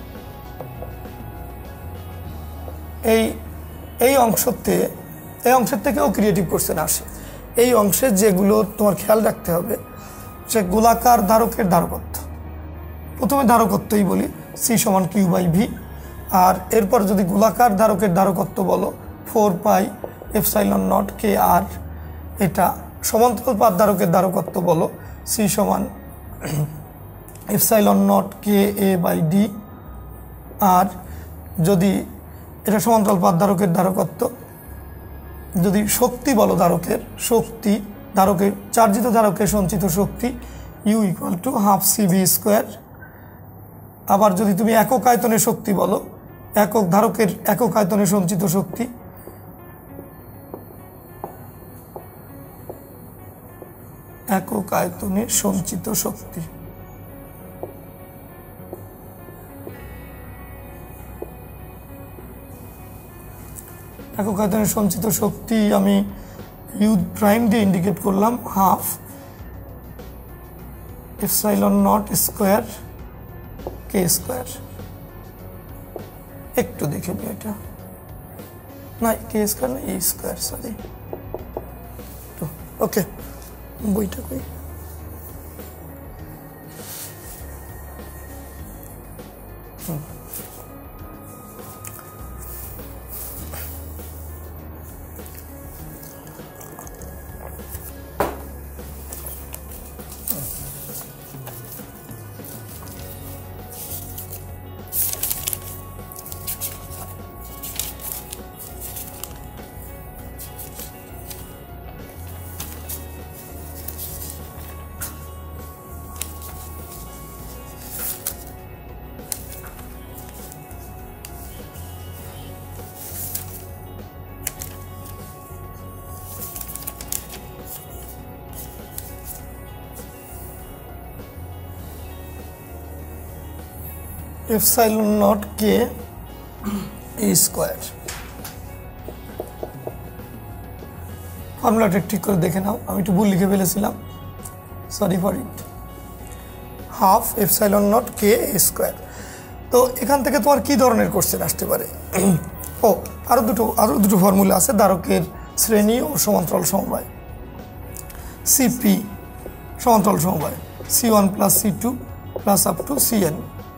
এই অংশের থেকেও ক্রিয়েটিভ কোশ্চেন আসে। এই অংশে যেগুলো তোমার খেয়াল রাখতে হবে, সে গোলাকার ধারকের ধারকত্ব। প্রথমে ধারকত্বই বলি, সি সমান কিউ বাই ভি। আর এরপর যদি গোলাকার ধারকের ধারকত্ব বলো 4 পাই এপসাইলন নট কে আর। এটা সমান্তরাল পাত ধারকের ধারকত্ব বলো সি সমান epsilon naught K A by D. আর যদি এটা সমান্তরাল পাত ধারকের ধারকত্ব, যদি শক্তি বলো ধারকের চার্জিত ধারকের সঞ্চিত শক্তি U equal to half CV square. আবার যদি তুমি একক আয়তনের শক্তি বলো, একক ধারকের একক আয়তনে সঞ্চিত শক্তি একক আয়তনে সঞ্চিত শক্তি একক আয়তনে সঞ্চিত শক্তি আমি ইউ প্রাইম দিয়ে ইন্ডিকেট করলাম half epsilon naught square K square. একটু দেখে নি এটা, না কে স্কোয়ার না, ই স্কোয়ার, সরি। ওকে, বইটা কই? Epsilon naught K E square. ফর্মুলাটা ঠিক করে দেখে নাও, আমি একটু ভুল লিখে ফেলেছিলাম, sorry for it. Half epsilon naught K square. তো এখান থেকে তোমার কি ধরনের কোশ্চেন আসতে পারে? ও আরও দুটো ফর্মুলা আছে, ধারকের শ্রেণী ও সমান্তরাল সমবায়। সিপি সমান্তরাল সমবায়, C1 plus C2 plus up to Cn।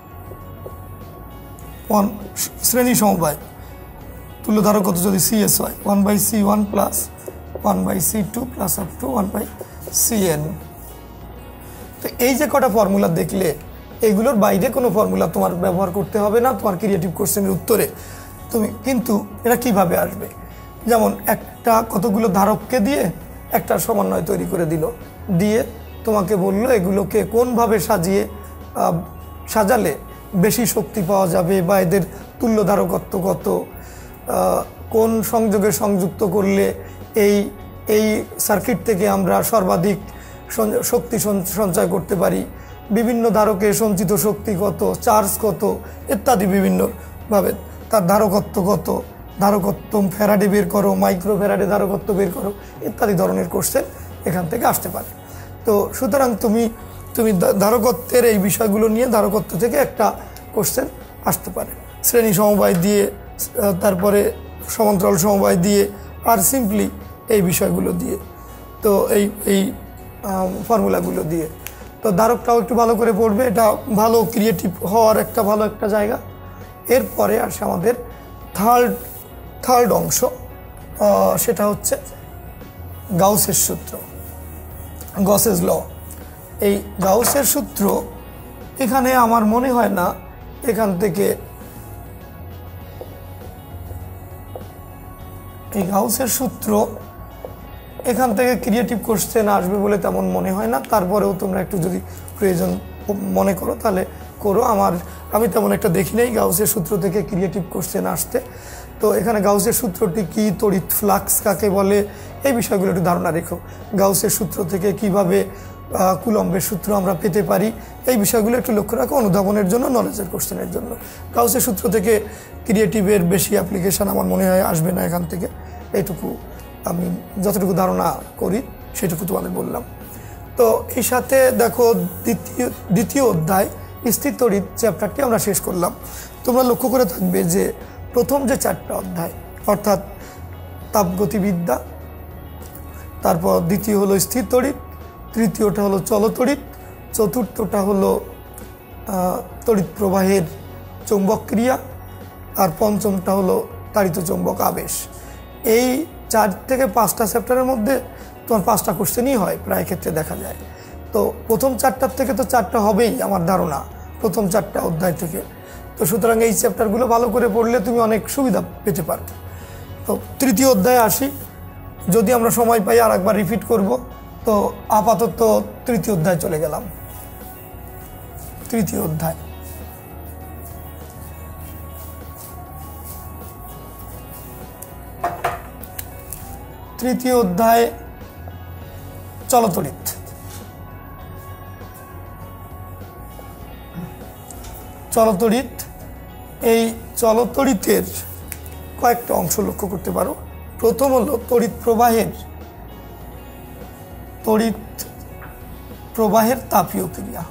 শ্রেণী সমবায় তুল্য ধারকত্ব যদি CS হয় 1/C1 plus 1/C2 plus up two 1/Cn। তো এই যে কটা ফর্মুলা দেখলে, এইগুলোর বাইরে কোনো ফর্মুলা তোমার ব্যবহার করতে হবে না তোমার ক্রিয়েটিভ কোশ্চেনের উত্তরে। তুমি কিন্তু এরা কিভাবে আসবে, যেমন একটা কতগুলো ধারককে দিয়ে একটা সমন্বয় তৈরি করে দিল, দিয়ে তোমাকে বললো এগুলোকে কোনভাবে সাজালে বেশি শক্তি পাওয়া যাবে, বা এদের তুল্য ধারকত্ব কত, কোন সংযোগে সংযুক্ত করলে এই সার্কিট থেকে আমরা সর্বাধিক শক্তি সঞ্চয় করতে পারি, বিভিন্ন ধারকে সঞ্চিত শক্তি কত, চার্জ কত ইত্যাদি, বিভিন্নভাবে তার ধারকত্ব কত, ধারকত্ব ফ্যারাডে বের করো, মাইক্রো ফ্যারাডে ধারকত্ব বের করো ইত্যাদি ধরনের কোশ্চেন এখান থেকে আসতে পারে। তো সুতরাং তুমি ধারকত্বের এই বিষয়গুলো নিয়ে ধারকত্ব থেকে একটা কোশ্চেন আসতে পারে, শ্রেণী সমবায় দিয়ে, তারপরে সমান্তরাল সমবায় দিয়ে, আর সিম্পলি এই বিষয়গুলো দিয়ে, তো এই ফর্মুলাগুলো দিয়ে। তো ধারকটাও একটু ভালো করে পড়বে, এটা ভালো ক্রিয়েটিভ হওয়ার একটা ভালো একটা জায়গা। এরপরে আসে আমাদের থার্ড অংশ, সেটা হচ্ছে গাউসের সূত্র, গসেস ল। এই গাউসের সূত্র এখানে আমার মনে হয় না এখান থেকে এই গাউসের সূত্র এখান থেকে ক্রিয়েটিভ কোশ্চেন আসবে বলে তেমন মনে হয় না। তারপরেও তোমরা একটু যদি প্রয়োজন মনে করো তাহলে করো, আমি তেমন একটা দেখি নাই গাউসের সূত্র থেকে ক্রিয়েটিভ কোশ্চেন আসতে। তো এখানে গাউসের সূত্রটি কি, তড়িৎ ফ্লাক্স কাকে বলে, এই বিষয়গুলো একটু ধারণা রেখো। গাউসের সূত্র থেকে কিভাবে কুলম্বের সূত্র আমরা পেতে পারি, এই বিষয়গুলো একটু লক্ষ্য রাখো অনুধাবনের জন্য, নলেজের কোশ্চেনের জন্য। গাউসের সূত্র থেকে ক্রিয়েটিভের বেশি অ্যাপ্লিকেশান আমার মনে হয় আসবে না এখান থেকে, এইটুকু আমি যতটুকু ধারণা করি সেটুকু তোমাদের বললাম। তো এই সাথে দেখো দ্বিতীয় অধ্যায় স্থির তড়িৎ চ্যাপ্টারটি আমরা শেষ করলাম। তোমরা লক্ষ্য করে থাকবে যে প্রথম যে 4টা অধ্যায়, অর্থাৎ তাপগতিবিদ্যা, তারপর দ্বিতীয় হলো স্থির তড়িৎ, তৃতীয়টা হলো চলতড়িৎ, চতুর্থটা হলো তড়িৎ প্রবাহের চৌম্বক ক্রিয়া, আর পঞ্চমটা হলো তাড়িত চৌম্বক আবেশ। এই 4 থেকে 5টা চ্যাপ্টারের মধ্যে তোমার 5টা কোশ্চেনই হয় প্রায় ক্ষেত্রে দেখা যায়। তো প্রথম 4টার থেকে তো 4টা হবেই আমার ধারণা, প্রথম 4টা অধ্যায় থেকে। তো সুতরাং এই চ্যাপ্টারগুলো ভালো করে পড়লে তুমি অনেক সুবিধা পেতে পারো। তো তৃতীয় অধ্যায়ে আসি, যদি আমরা সময় পাই আর একবার রিপিট করব। তো আপাতত তৃতীয় অধ্যায় চলে গেলাম। তৃতীয় অধ্যায়, তৃতীয় অধ্যায় চলতড়িৎ। চলতড়িৎ, এই চলতড়িতের কয়েকটা অংশ লক্ষ্য করতে পারো। প্রথম হলো তড়িৎ প্রবাহের তাপীয় ক্রিয়া।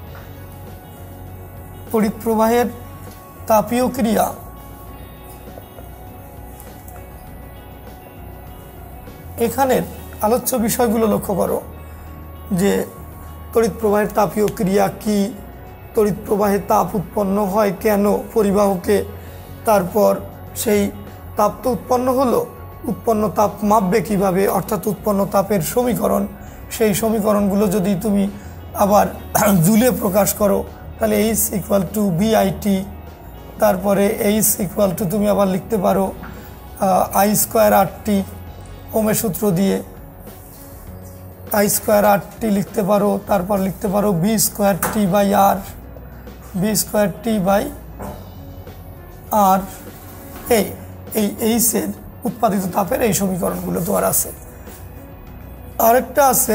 তড়িৎ প্রবাহের তাপীয় ক্রিয়া এখানের আলোচ্য বিষয়গুলো লক্ষ্য করো যে তড়িৎ প্রবাহের তাপীয় ক্রিয়া কি, তড়িৎ প্রবাহে তাপ উৎপন্ন হয় কেন পরিবাহকে, তারপর সেই তাপ তো উৎপন্ন হলো, উৎপন্ন তাপ মাপবে কিভাবে, অর্থাৎ উৎপন্ন তাপের সমীকরণ, সেই সমীকরণগুলো যদি তুমি আবার জুলে প্রকাশ করো তাহলে H = BIT, তারপরে H = তুমি আবার লিখতে পারো I²RT, ওমের সূত্র দিয়ে I²RT লিখতে পারো, তারপর লিখতে পারো B²T/R, B²T/R। এই H-এর উৎপাদিত তাপের এই সমীকরণগুলো তোমার আছে। আরেকটা আছে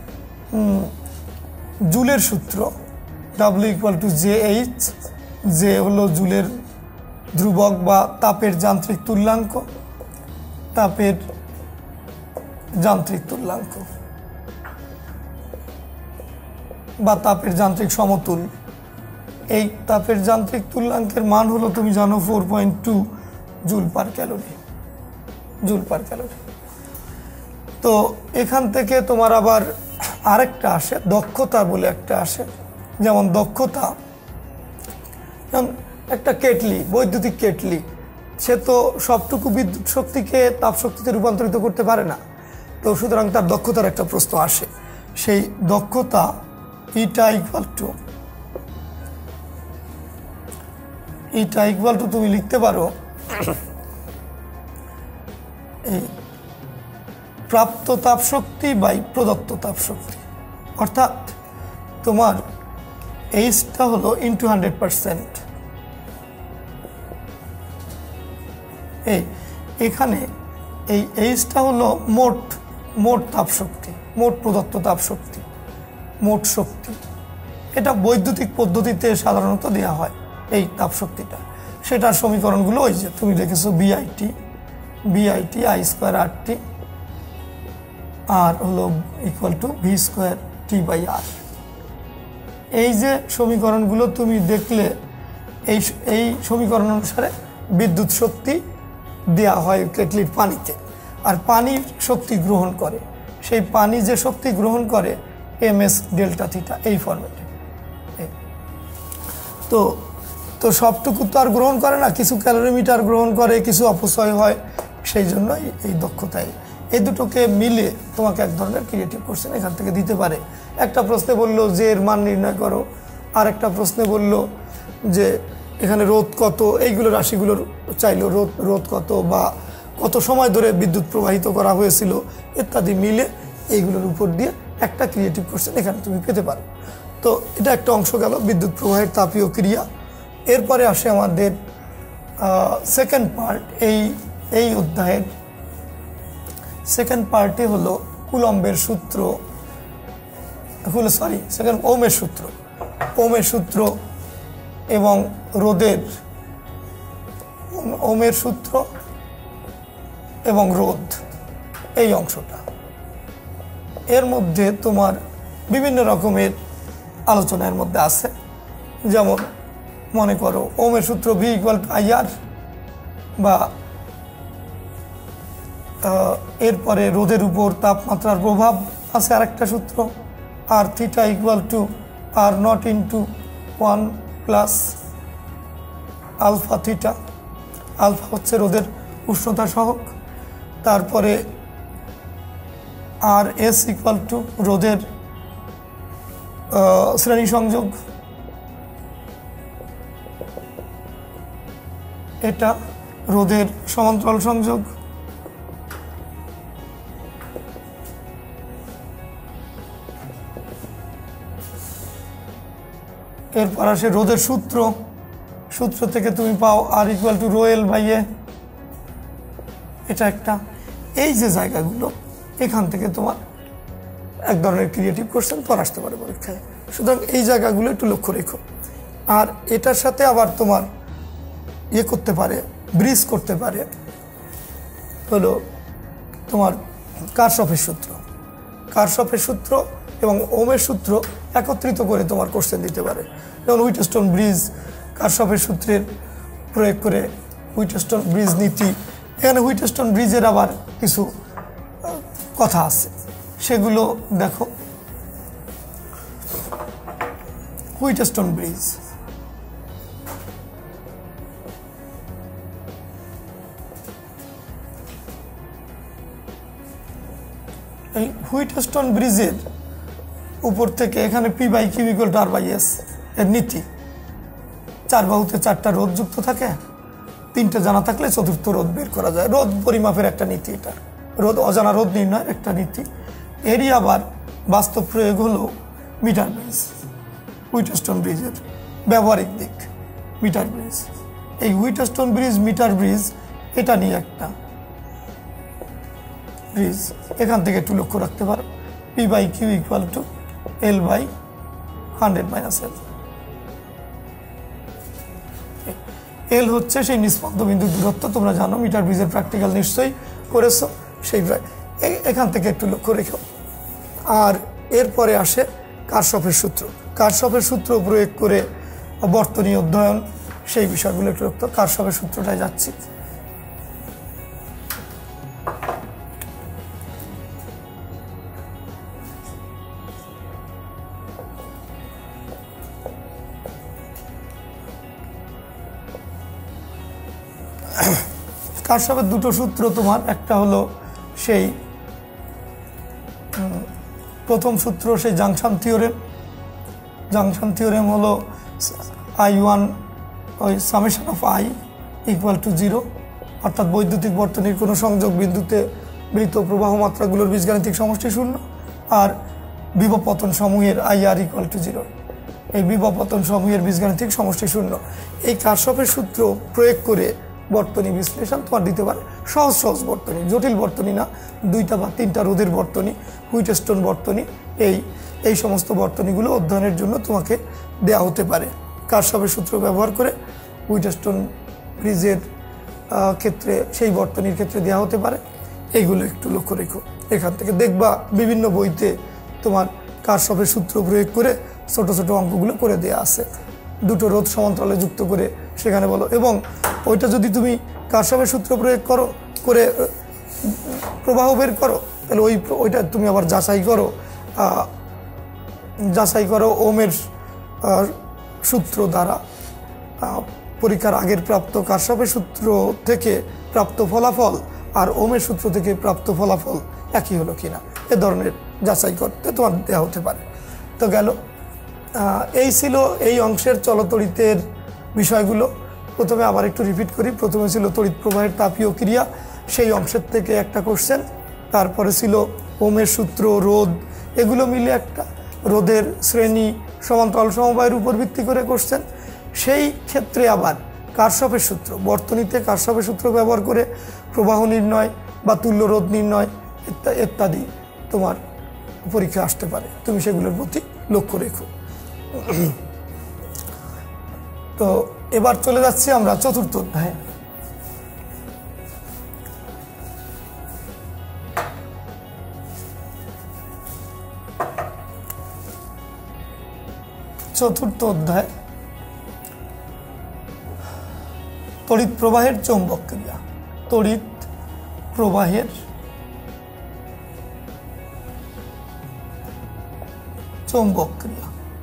জুলের সূত্র, W = JH, যে হলো জুলের ধ্রুবক বা তাপের যান্ত্রিক তুল্যাঙ্ক, তাপের যান্ত্রিক তুল্যাঙ্ক বা তাপের যান্ত্রিক সমতুল। এই তাপের যান্ত্রিক তুল্যাঙ্কের মান হলো তুমি জানো 4.2 জুল/ক্যালোরি। তো এখান থেকে তোমার আবার আরেকটা আসে দক্ষতা বলে একটা আসে। যেমন দক্ষতা, যেমন একটা কেটলি, বৈদ্যুতিক কেটলি, সে তো সবটুকু বিদ্যুৎ শক্তিকে তাপ শক্তিতে রূপান্তরিত করতে পারে না, তো সুতরাং তার দক্ষতার একটা প্রশ্ন আসে। সেই দক্ষতা এটা ইকুয়াল টু তুমি লিখতে পারো এই প্রাপ্ত তাপ শক্তি বাই প্রদত্ত তাপ শক্তি, অর্থাৎ তোমার এইচটা হলো ইন্টু 100%। এখানে এই এইচটা হলো মোট তাপ শক্তি, মোট প্রদত্ত তাপ শক্তি, মোট শক্তি। এটা বৈদ্যুতিক পদ্ধতিতে সাধারণত দেওয়া হয় এই তাপ শক্তিটা। সেটার সমীকরণগুলো ওই যে তুমি লিখেছো BIT I²RT আর হলো = V²T/R। এই যে সমীকরণগুলো তুমি দেখলে, এই সমীকরণ অনুসারে বিদ্যুৎ শক্তি দেওয়া হয় কেটলির পানিতে, আর পানির শক্তি গ্রহণ করে, সেই পানি যে শক্তি গ্রহণ করে MS Δθ এই ফরম্যাটে। তো সবটুকু তো আর গ্রহণ করে না, কিছু ক্যালোরিমিটার গ্রহণ করে, কিছু অপচয় হয়, সেই জন্য এই দক্ষতায় এই দুটোকে মিলে তোমাকে এক ধরনের ক্রিয়েটিভ কোশ্চেন এখান থেকে দিতে পারে। একটা প্রশ্নে বললো যে এর মান নির্ণয় করো, আর একটা প্রশ্নে বললো যে এখানে রোধ কত, এইগুলো রাশিগুলোর চাইলো, রোধ কত বা কত সময় ধরে বিদ্যুৎ প্রবাহিত করা হয়েছিল ইত্যাদি মিলে এইগুলোর উপর দিয়ে একটা ক্রিয়েটিভ কোশ্চেন এখানে তুমি পেতে পারো। তো এটা একটা অংশ গেল বিদ্যুৎ প্রবাহের তাপীয় ক্রিয়া। এরপরে আসে আমাদের সেকেন্ড পার্ট। এই অধ্যায়ের সেকেন্ড পার্টে হলো কুলম্বের সূত্র, ওমের সূত্র এবং রোধের, ওমের সূত্র এবং রোধ, এই অংশটা। এর মধ্যে তোমার বিভিন্ন রকমের আলোচনার মধ্যে আছে। যেমন মনে করো ওমের সূত্র V = IR, বা এরপরে রোধের উপর তাপমাত্রার প্রভাব আছে আরেকটা সূত্র, R⁻ = R0 × 1 + α⁻θ। আলফা হচ্ছে রোধের উষ্ণতা সহগ। তারপরে RS = রোধের শ্রেণী সংযোগ, এটা রোধের সমান্তরাল সংযোগ। এরপর আসে রোধের সূত্র, সূত্র থেকে তুমি পাও R equal to rho L by A, এটা একটা। এই যে জায়গাগুলো, এখান থেকে তোমার এক ধরনের ক্রিয়েটিভ কোশ্চেন তোমার আসতে পারে পরীক্ষায়, সুতরাং এই জায়গাগুলো একটু লক্ষ্য রেখো। আর এটার সাথে আবার তোমার ইয়ে করতে পারে, ব্রিজ করতে পারে হলো তোমার কারশফের সূত্র, কারশফের সূত্র এবং ওমের সূত্র একত্রিত করে তোমার কোশ্চেন দিতে পারে। যেমন হুইটস্টোন ব্রিজ, কারশফের সূত্রের প্রয়োগ করে হুইটস্টোন ব্রিজ নীতি, এখানে হুইটস্টোন ব্রিজের আবার কিছু কথা আছে, সেগুলো দেখো। হুইটস্টোন ব্রিজ, এই হুইটস্টোন ব্রিজের উপর থেকে এখানে P by Q equal to R by S এর নীতি, চার বাহুতে চারটা রোধ যুক্ত থাকে, তিনটে জানা থাকলে চতুর্থ রোধ বের করা যায়। রোধ পরিমাপের একটা নীতি, এটা রোধ অজানা রোধ নির্ণয়ের একটা নীতি। এরই আবার বাস্তব প্রয়োগ হলো মিটার ব্রিজ, হুইটস্টোন ব্রিজের ব্যবহারিক দিক মিটার ব্রিজ। এই হুইটস্টোন ব্রিজ, মিটার ব্রিজ, এটা নিয়ে একটা ব্রিজ, এখান থেকে একটু লক্ষ্য রাখতে পারো। P by Q equal to L by 100 minus L. L হচ্ছে সেই নিষ্পন্দ বিন্দু দূরত্ব, তোমরা জানো মিটার ব্রিজের প্র্যাকটিক্যাল নিশ্চয়ই করেছো, সেই এখান থেকে একটু লক্ষ্য রেখো। আর এরপরে আসে কারশফের সূত্র, কারশফের সূত্র প্রয়োগ করে বর্তনী অধ্যয়ন, সেই বিষয়গুলো একটু লক্ষ্য। কারশফের সূত্রটায় যাচ্ছি। কারশফের দুটো সূত্র তোমার, একটা হলো সেই প্রথম সূত্র সেই জাংশন থিওরেম, জাংশন থিওরেম হলো I1 ওই summation of I equal to 0, অর্থাৎ বৈদ্যুতিক বর্তনীর কোনো সংযোগ বিন্দুতে মৃত প্রবাহ মাত্রাগুলোর বীজগাণিতিক সমষ্টি শূন্য, আর বিভব পতন সমূহের IR ইকুয়াল টু 0, এই বিভব পতন সমূহের বীজগাণিতিক সমষ্টি শূন্য। এই কারশফের সূত্র প্রয়োগ করে বর্তনী বিশ্লেষণ তোমার দিতে পারে। সহজ সহজ বর্তনী, জটিল বর্তনী না, 2টা বা 3টা রোধের বর্তনী, হুইটস্টোন বর্তনী, এই সমস্ত বর্তনীগুলো অধ্যয়নের জন্য তোমাকে দেয়া হতে পারে। কারশফের সূত্র ব্যবহার করে হুইটস্টোন ব্রিজের ক্ষেত্রে, সেই বর্তনীর ক্ষেত্রে দেওয়া হতে পারে। এইগুলো একটু লক্ষ্য রেখো। এখান থেকে দেখবা বিভিন্ন বইতে তোমার কারশফের সূত্র প্রয়োগ করে ছোট ছোট অঙ্কগুলো করে দেয়া আছে, দুটো রোধ সমান্তরালে যুক্ত করে সেখানে বলো। এবং ওইটা যদি তুমি কারশফের সূত্র প্রয়োগ করে প্রবাহ বের করো, তাহলে ওইটা তুমি আবার যাচাই করো ওমের সূত্র দ্বারা। পরীক্ষার আগের প্রাপ্ত কারশফের সূত্র থেকে প্রাপ্ত ফলাফল আর ওমের সূত্র থেকে প্রাপ্ত ফলাফল একই হলো কিনা, এ ধরনের যাচাই করতে তোমার দেওয়া হতে পারে। তো গেল, এই ছিল এই অংশের চলতড়িতের বিষয়গুলো। প্রথমে আবার একটু রিপিট করি। প্রথমে ছিল তড়িৎ প্রবাহের তাপীয় ক্রিয়া, সেই অংশের থেকে একটা কোশ্চেন। তারপরে ছিল ওমের সূত্র, রোধ, এগুলো মিলে একটা, রোধের শ্রেণী, সমান্তরাল সমবায়ের উপর ভিত্তি করে কোশ্চেন। সেই ক্ষেত্রে আবার কারশফের সূত্র, বর্তনীতে কারশফের সূত্র ব্যবহার করে প্রবাহ নির্ণয় বা তুল্য রোধ নির্ণয় ইত্যাদি তোমার পরীক্ষা আসতে পারে, তুমি সেগুলোর প্রতি লক্ষ্য রেখো। তো এবার চলে যাচ্ছি আমরা চতুর্থ অধ্যায়ে। চতুর্থ অধ্যায় তড়িৎ প্রবাহের চৌম্বক ক্রিয়া। তড়িৎ প্রবাহের চৌম্বক ক্রিয়া।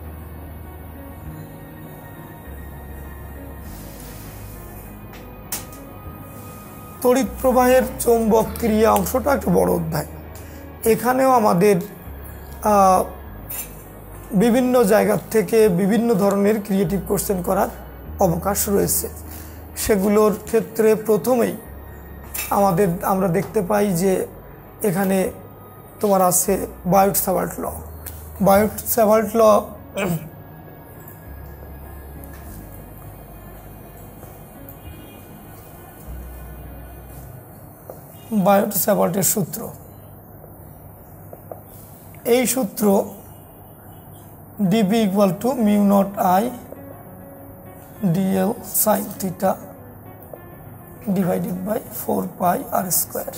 তড়িৎ প্রবাহের চৌম্বক ক্রিয়া অংশটা একটা বড় অধ্যায়। এখানেও আমাদের বিভিন্ন জায়গা থেকে বিভিন্ন ধরনের ক্রিয়েটিভ কোশ্চেন করার অবকাশ রয়েছে। সেগুলোর ক্ষেত্রে প্রথমেই আমরা দেখতে পাই যে এখানে তোমার আছে বায়োট-স্যাভার্ট ল। বায়োট-স্যাভার্ট ল বায়ট-স্যাভার্টের সূত্র। এই সূত্র dB equal to mu naught I dl sine theta divided by 4 pi R square.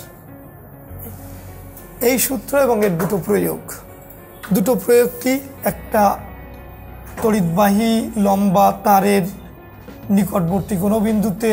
এই সূত্র এবং এর দুটো প্রয়োগ কি, একটা তড়িৎবাহী লম্বা তারের নিকটবর্তী কোনো বিন্দুতে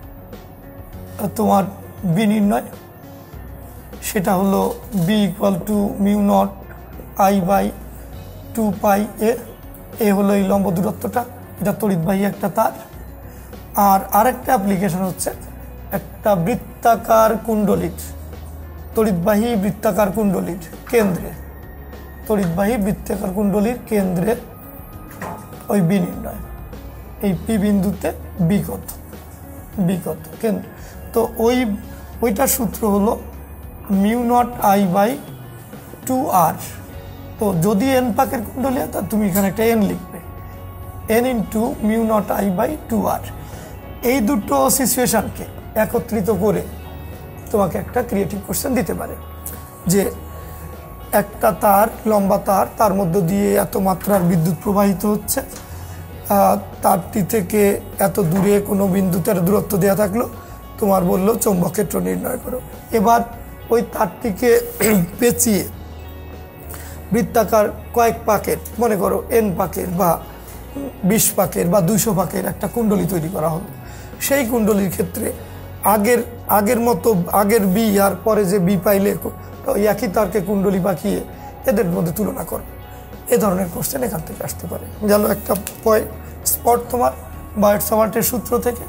তোমার বি নির্ণয়, সেটা হলো B equal to mu naught I by 2 pi A হলো এই লম্ব দূরত্বটা, এটা তড়িৎবাহী একটা তার। আর আরেকটা অ্যাপ্লিকেশন হচ্ছে একটা বৃত্তাকার কুণ্ডলীর, তড়িৎবাহী বৃত্তাকার কুণ্ডলীর কেন্দ্রে, তড়িৎবাহী বৃত্তাকার কুণ্ডলীর কেন্দ্রে ওই বি নির্ণয়, এই পি বিন্দুতে বি কত কেন্দ্র। তো ওইটার সূত্র হলো mu naught I by 2r। তো যদি এন পাকের কুণ্ডলী হয় তা তুমি এখানে একটা এন লিখবে, N into mu naught I by 2r। এই দুটো সিচুয়েশনকে একত্রিত করে তোমাকে একটা ক্রিয়েটিভ কোশ্চেন দিতে পারে যে একটা তার, লম্বা তার মধ্য দিয়ে এত মাত্রার বিদ্যুৎ প্রবাহিত হচ্ছে, তারটি থেকে এত দূরে কোনো বিন্দুতে দূরত্ব দেওয়া থাকলো, তোমার বললো চৌম্বক ক্ষেত্র নির্ণয় করো। এবার ওই তারটিকে পেঁচিয়ে বৃত্তাকার কয়েক পাকের, মনে করো এন পাকের বা 20 পাকের বা 200 পাকের একটা কুণ্ডলী তৈরি করা হলো। সেই কুণ্ডলীর ক্ষেত্রে আগের মতো আগের বি আর পরে যে বি পাইলে ওই একই তারকে কুণ্ডলী পাকিয়ে এদের মধ্যে তুলনা করো। এ ধরনের কোশ্চেন এখান থেকে আসতে পারে। গেল একটা স্পট তোমার বায়ট-স্যাভার্টের সূত্র থেকে।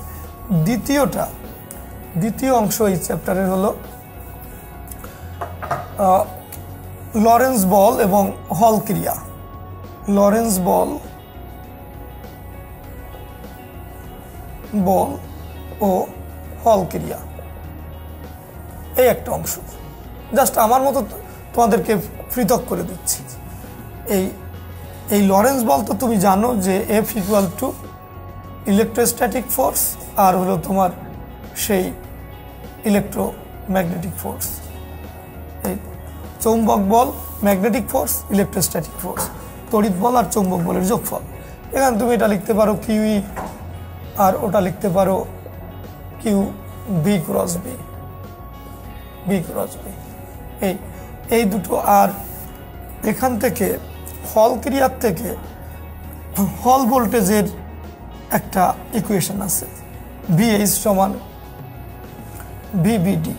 দ্বিতীয় অংশ এই চ্যাপ্টারের হলো লরেন্স বল এবং হল ক্রিয়া। লরেন্স বল ও হল ক্রিয়া, এই একটা অংশ। জাস্ট আমার মতো তোমাদেরকে পৃথক করে দিচ্ছি। এই লরেন্স বল তো তুমি জানো যে F equal to electrostatic force আর হলো তোমার সেই ইলেকট্রোম্যাগনেটিক ফোর্স। এই চৌম্বক বল, ম্যাগনেটিক ফোর্স, ইলেকট্রোস্ট্যাটিক ফোর্স, তড়িৎ বল আর চৌম্বক বলের যোগফল। এখানে তুমি এটা লিখতে পারো কিউই আর ওটা লিখতে পারো কিউ বি ক্রস বি। এই দুটো। আর এখান থেকে হল ক্রিয়ার থেকে হল ভোল্টেজের একটা ইকুয়েশন আছে, ভিএইচ সমান ভিবিডি।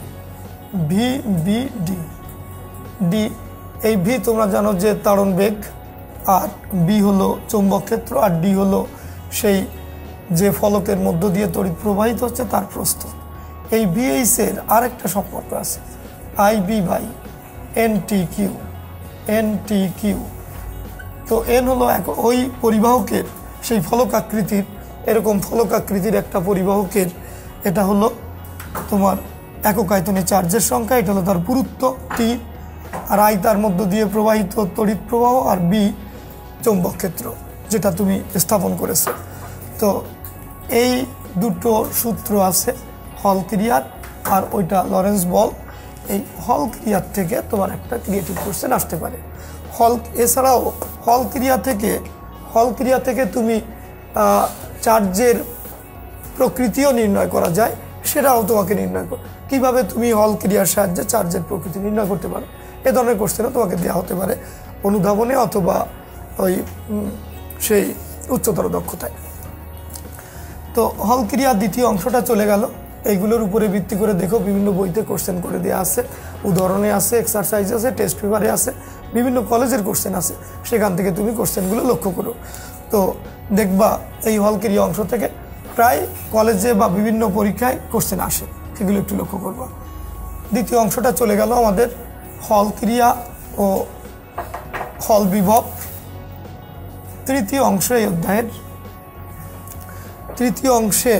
ডি, এই ভি তোমরা জানো যে তাড়ন বেগ, আর বি হলো চৌম্বক ক্ষেত্র, আর ডি হলো সেই যে ফলকের মধ্য দিয়ে তড়িৎ প্রবাহিত হচ্ছে তার প্রস্থ। এই ভিএইচ এর আরেকটা সম্পর্ক আছে, আইবি বাই এনটি কিউ। তো এন হলো ওই পরিবাহকের সেই ফলকাকৃতির, এরকম ফলকাকৃতির একটা পরিবাহকের, এটা হলো তোমার একক আয়তনে চার্জের সংখ্যা, এটা হলো তার পুরুত্ব টি, আর আই তার মধ্য দিয়ে প্রবাহিত তড়িৎ প্রবাহ, আর বি চৌম্বক ক্ষেত্র যেটা তুমি স্থাপন করেছো। তো এই দুটো সূত্র আছে হল ক্রিয়ার, আর ওইটা লরেন্স বল। এই হল ক্রিয়ার থেকে তোমার একটা ক্রিয়েটিভ কোশ্চেন আসতে পারে। এছাড়াও হল ক্রিয়া থেকে তুমি চার্জের প্রকৃতিও নির্ণয় করা যায়, সেটাও তোমাকে নির্ণয় করো। কীভাবে তুমি হল ক্রিয়ার সাহায্যে চার্জের প্রকৃতি নির্ণয় করতে পারো, এ ধরনের কোশ্চেনও তোমাকে দেওয়া হতে পারে অনুধাবনে অথবা ওই সেই উচ্চতর দক্ষতায়। তো হল ক্রিয়ার দ্বিতীয় অংশটা চলে গেল। এইগুলোর উপরে ভিত্তি করে দেখো বিভিন্ন বইতে কোশ্চেন করে দেওয়া আছে, উদাহরণে আছে, এক্সারসাইজ আছে, টেস্ট পেপারে আছে, বিভিন্ন কলেজের কোশ্চেন আছে, সেখান থেকে তুমি কোশ্চেনগুলো লক্ষ্য করো। তো দেখবা এই হল ক্রিয়া অংশ থেকে প্রায় কলেজে বা বিভিন্ন পরীক্ষায় কোশ্চেন আসে, সেগুলো একটু লক্ষ্য করবা। দ্বিতীয় অংশটা চলে গেল আমাদের হল ক্রিয়া ও হল বিভব। তৃতীয় অংশ এই অধ্যায়ের তৃতীয় অংশে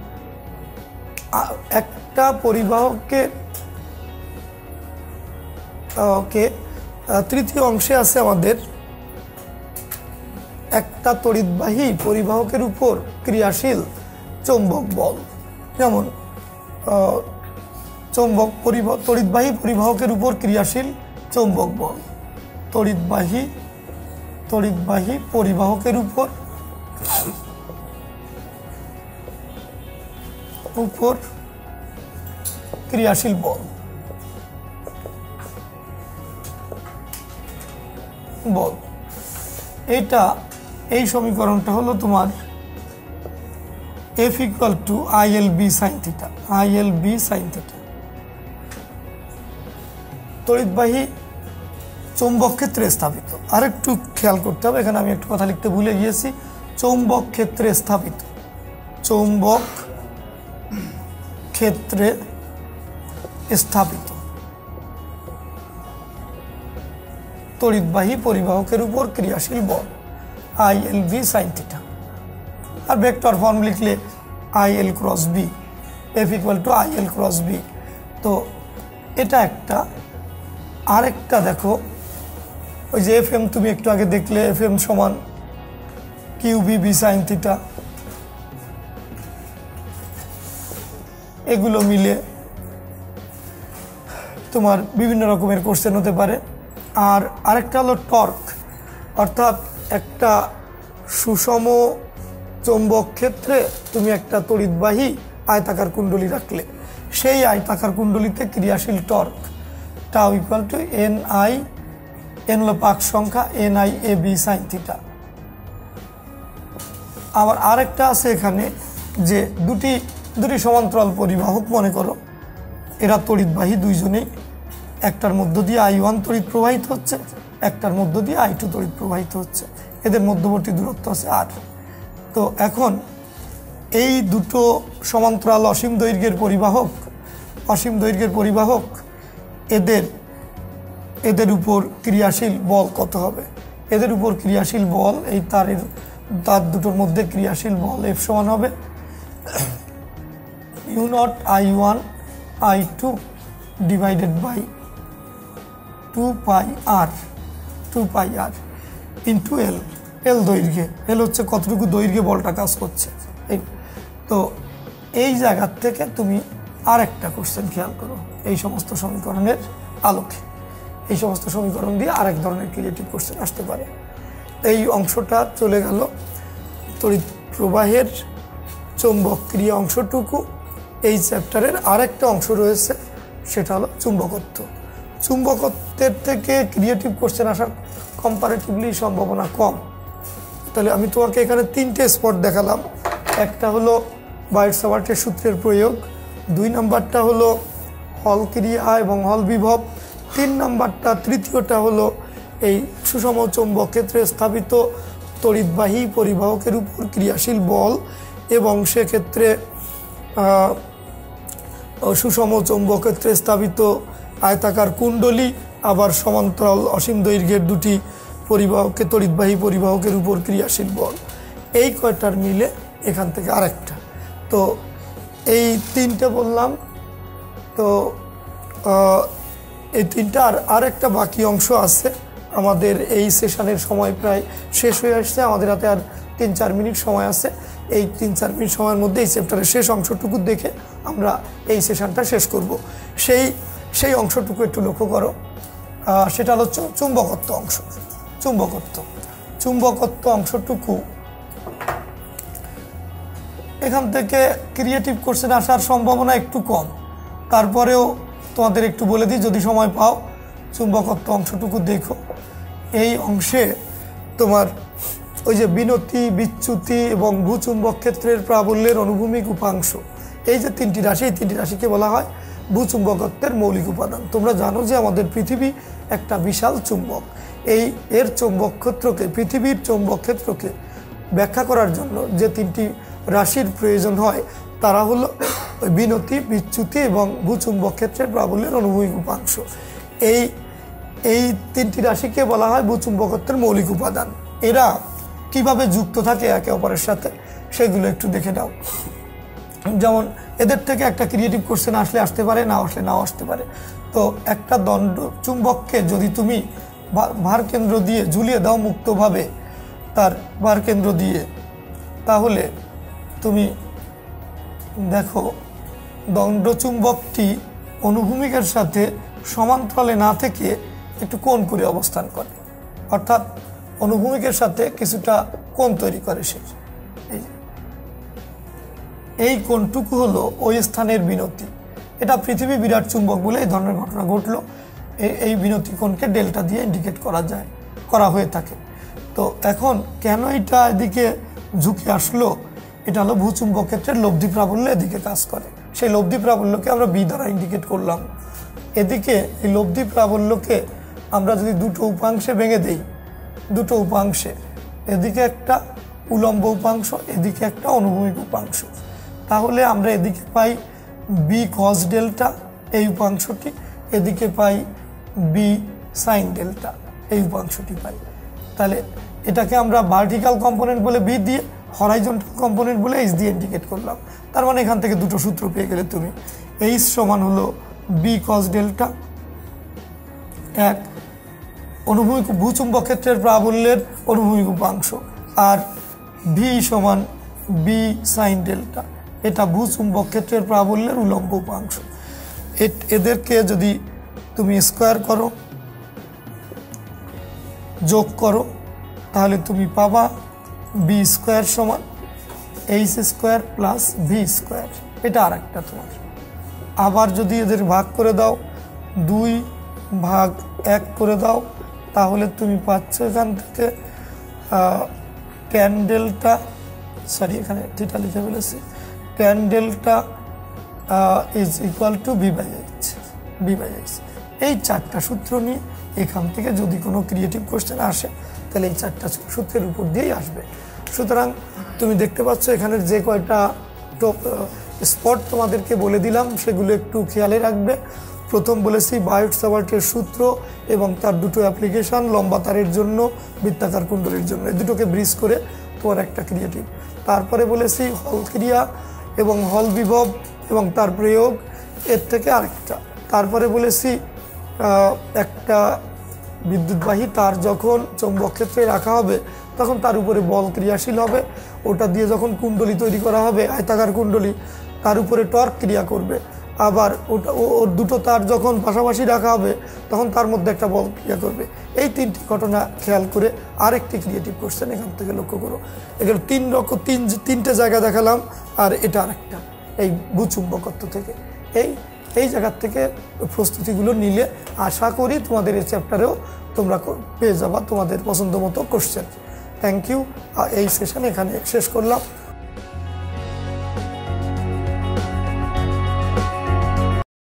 একটা পরিবাহকে তৃতীয় অংশে আছে আমাদের একটা তড়িৎবাহী পরিবাহকের উপর ক্রিয়াশীল চৌম্বক বল। যেমন তড়িৎবাহী পরিবাহকের উপর ক্রিয়াশীল চৌম্বক বল। তড়িৎবাহী পরিবাহকের উপর ক্রিয়াশীল বল। এই সমীকরণটা হলো তোমার F equal to ILB sine theta. তড়িৎবাহী চৌম্বক ক্ষেত্রে স্থাপিত। আরেকটু খেয়াল করতে হবে, এখানে আমি একটু কথা লিখতে ভুলে গিয়েছি। চৌম্বক ক্ষেত্রে স্থাপিত তড়িৎবাহী পরিবাহকের উপর ক্রিয়াশীল বল ILB সাইন থিটা। আর ভেক্টর ফর্ম লিখলে IL cross B, F equal to IL cross B। তো এটা একটা। আরেকটা দেখো, ওই যে FM তুমি একটু আগে দেখলে FM সমান QB সাইন থিটা, এগুলো মিলে তোমার বিভিন্ন রকমের কোশ্চেন হতে পারে। আর আরেকটা হলো টর্ক, অর্থাৎ একটা সুষম চৌম্বক ক্ষেত্রে তুমি একটা তড়িৎবাহী আয়তাকার কুণ্ডলী রাখলে, সেই আয়তাকার কুণ্ডলীতে ক্রিয়াশীল torque tau equal to NI, N হলো পাক সংখ্যা, NIAB সাইন থিটা। আবার আরেকটা আছে এখানে যে দুটি সমান্তরাল পরিবাহক মনে করো, এরা তড়িৎবাহী দুইজনেই, একটার মধ্য দিয়ে I1 তড়িৎ প্রবাহিত হচ্ছে, একটার মধ্য দিয়ে I2 তড়িৎ প্রবাহিত হচ্ছে, এদের মধ্যবর্তী দূরত্ব আছে R। তো এখন এই দুটো সমান্তরাল অসীম দৈর্ঘ্যের পরিবাহক এদের উপর ক্রিয়াশীল বল কত হবে? এদের উপর ক্রিয়াশীল বল, এই তার দুটোর মধ্যে ক্রিয়াশীল বল F সমান হবে U0 I1 I2 divided by 2 pi R into L দৈর্ঘ্যে। L হচ্ছে কতটুকু দৈর্ঘ্যে বলটা কাজ করছে। তো এই জায়গার থেকে তুমি আরেকটা কোশ্চেন খেয়াল করো, এই সমস্ত সমীকরণের আলোকে, এই সমস্ত সমীকরণ দিয়ে আরেক ধরনের ক্রিয়েটিভ কোশ্চেন আসতে পারে। এই অংশটা চলে গেল তড়িৎ প্রবাহের চৌম্বক ক্রিয়া অংশটুকু। এই চ্যাপ্টারের আরেকটা অংশ রয়েছে, সেটা হলো চুম্বকত্ব। চুম্বকত্বের থেকে ক্রিয়েটিভ কোশ্চেন আসার কম্পারেটিভলি সম্ভাবনা কম। তাহলে আমি তোমাকে এখানে 3টে স্পট দেখালাম। একটা হলো বায়ট-সাভার্টের সূত্রের প্রয়োগ, 2 নাম্বারটা হলো হল ক্রিয়া এবং হল বিভব, 3 নাম্বারটা তৃতীয়টা হলো এই সুষম চৌম্বক ক্ষেত্রে স্থাপিত তড়িৎবাহী পরিবাহকের উপর ক্রিয়াশীল বল, এবং সেক্ষেত্রে সুষম চৌম্বক ক্ষেত্রে স্থাপিত আয়তাকার কুণ্ডলী, আবার সমান্তরাল অসীম দৈর্ঘ্যের দুটি তড়িৎবাহী পরিবাহকের উপর ক্রিয়াশীল বল। এই কয়টার মিলে এখান থেকে আরেকটা। তো এই 3টে বললাম। তো এই 3টা আরেকটা বাকি অংশ আছে। আমাদের এই সেশনের সময় প্রায় শেষ হয়ে আসছে, আমাদের হাতে আর 3-4 মিনিট সময় আছে। এই 3-4 মিনিট সময়ের মধ্যে এই চ্যাপ্টারের শেষ অংশটুকু দেখে আমরা এই সেশনটা শেষ করব। সেই অংশটুকু একটু লক্ষ্য করো, সেটা হলো চুম্বকত্ব অংশ। চুম্বকত্ব অংশটুকু এখান থেকে ক্রিয়েটিভ কোশ্চেন আসার সম্ভাবনা একটু কম, তারপরেও তোমাদের একটু বলে দিই, যদি সময় পাও চুম্বকত্ব অংশটুকু দেখো। এই অংশে তোমার ওই যে বিনতি, বিচ্যুতি এবং ভূচুম্বক ক্ষেত্রের প্রাবল্যের অনুভূমিক উপাংশ, এই যে 3টি রাশি, এই 3টি রাশিকে বলা হয় ভূচুম্বকত্বের মৌলিক উপাদান। তোমরা জানো যে আমাদের পৃথিবী একটা বিশাল চুম্বক। এর চৌম্বক ক্ষেত্রকে, পৃথিবীর চৌম্বক ক্ষেত্রকে ব্যাখ্যা করার জন্য যে 3টি রাশির প্রয়োজন হয়, তারা হলো বিনতি, বিচ্যুতি এবং ভূচুম্বক ক্ষেত্রের প্রাবল্যের অনুভূমিক উপাংশ। এই 3টি রাশিকে বলা হয় ভূচুম্বকত্বের মৌলিক উপাদান। এরা কিভাবে যুক্ত থাকে একে অপরের সাথে, সেগুলো একটু দেখে নাও। যেমন এদের থেকে একটা ক্রিয়েটিভ কোশ্চেন আসতে পারে, না আসলে নাও আসতে পারে। তো একটা দণ্ড চুম্বককে যদি তুমি ভার কেন্দ্র দিয়ে ঝুলিয়ে দাও মুক্তভাবে, তার ভার কেন্দ্র দিয়ে, তাহলে তুমি দেখো দণ্ড চুম্বকটি অনুভূমিকের সাথে সমান্তরালে না থেকে একটু কোণ করে অবস্থান করে, অর্থাৎ অনুভূমিকের সাথে কিছুটা কোণ তৈরি করে সে। এই কোণটুকু হলো ওই স্থানের বিনতি। এটা পৃথিবী বিরাট চুম্বক বলে এই ধরনের ঘটনা ঘটলো। এই বিনতি কোণকে ডেল্টা দিয়ে ইন্ডিকেট করা হয়ে থাকে। তো এখন কেন এটা এদিকে ঝুঁকে আসলো, এটা হলো ভূচুম্বক ক্ষেত্রের লব্ধি প্রাবল্য এদিকে কাজ করে। সেই লব্ধি প্রাবল্যকে আমরা বি দ্বারা ইন্ডিকেট করলাম। এদিকে এই লব্ধি প্রাবল্যকে আমরা যদি দুটো উপাংশে ভেঙে দিই, দুটো উপাংশে, এদিকে একটা উলম্ব উপাংশ, এদিকে একটা অনুভূমিক উপাংশ, তাহলে আমরা এদিকে পাই বি কস ডেল্টা এই উপাংশটি, এদিকে পাই বি সাইন ডেল্টা এই উপাংশটি পাই। তাহলে এটাকে আমরা ভার্টিক্যাল কম্পোনেন্ট বলে বি দিয়ে, হরাইজন্টাল কম্পোনেন্ট বলে এইচ দিয়ে ইন্ডিকেট করলাম। তার মানে এখান থেকে দুটো সূত্র পেয়ে গেলে তুমি, এইচ সমান হলো বি কস ডেল্টা এক অনুভূমিক ভূচুম্বক ক্ষেত্রের প্রাবল্যের অনুভূমিক উপাংশ, আর ভি সমান বি সাইন ডেল্টা, এটা ভূচুম্বক ক্ষেত্রের প্রাবল্যের উলম্ব উপাংশ। এদেরকে যদি তুমি স্কোয়ার করো, যোগ করো, তাহলে তুমি পাবা বি স্কোয়ার সমান H square plus V square. এটা আর একটা তোমার। আবার যদি এদের ভাগ করে দাও, 2/1 করে দাও, তাহলে তুমি পাচ্ছ এখান থেকে ট্যান ডেল্টা, সরি এখানে থিটা লিখে ফেলেছি, tan delta is equal to B H. এই চারটা সূত্র নিয়ে এখান থেকে যদি কোনো ক্রিয়েটিভ কোশ্চেন আসে তাহলে এই চারটা সূত্রের উপর দিয়েই আসবে। সুতরাং তুমি দেখতে পাচ্ছ এখানের যে কয়টা স্পট তোমাদেরকে বলে দিলাম সেগুলো একটু খেয়ালে রাখবে। প্রথম বলেছি বায়ট-সাভার্টের সূত্র এবং তার দুটো অ্যাপ্লিকেশন, লম্বা তারের জন্য, বৃত্তাকার কুণ্ডলীর জন্য, এই দুটোকে ব্রিজ করে তোমার একটা ক্রিয়েটিভ। তারপরে বলেছি হল ক্রিয়া এবং হল বিভব এবং তার প্রয়োগ, এর থেকে আরেকটা। তারপরে বলেছি একটা বিদ্যুৎবাহী তার যখন চৌম্বক ক্ষেত্রে রাখা হবে তখন তার উপরে বল ক্রিয়াশীল হবে, ওটা দিয়ে যখন কুণ্ডলী তৈরি করা হবে, আয়তাকার কুণ্ডলী, তার উপরে টর্ক ক্রিয়া করবে। আবার ওর দুটো তার যখন পাশাপাশি রাখা হবে তখন তার মধ্যে একটা বল ক্রিয়া করবে। এই তিনটি ঘটনা খেয়াল করে আরেকটি ক্রিয়েটিভ কোশ্চেন এখান থেকে লক্ষ্য করো। এগুলো তিনটে জায়গা দেখালাম, আর এটা আরেকটা এই ভূচুম্বকত্ব থেকে। এই জায়গার থেকে প্রস্তুতিগুলো নিলে আশা করি তোমাদের এই চ্যাপ্টারেও তোমরা পেয়ে যাবা তোমাদের পছন্দ মতো কোশ্চেন। Thank you. এই সেশন এখানে শেষ করলাম।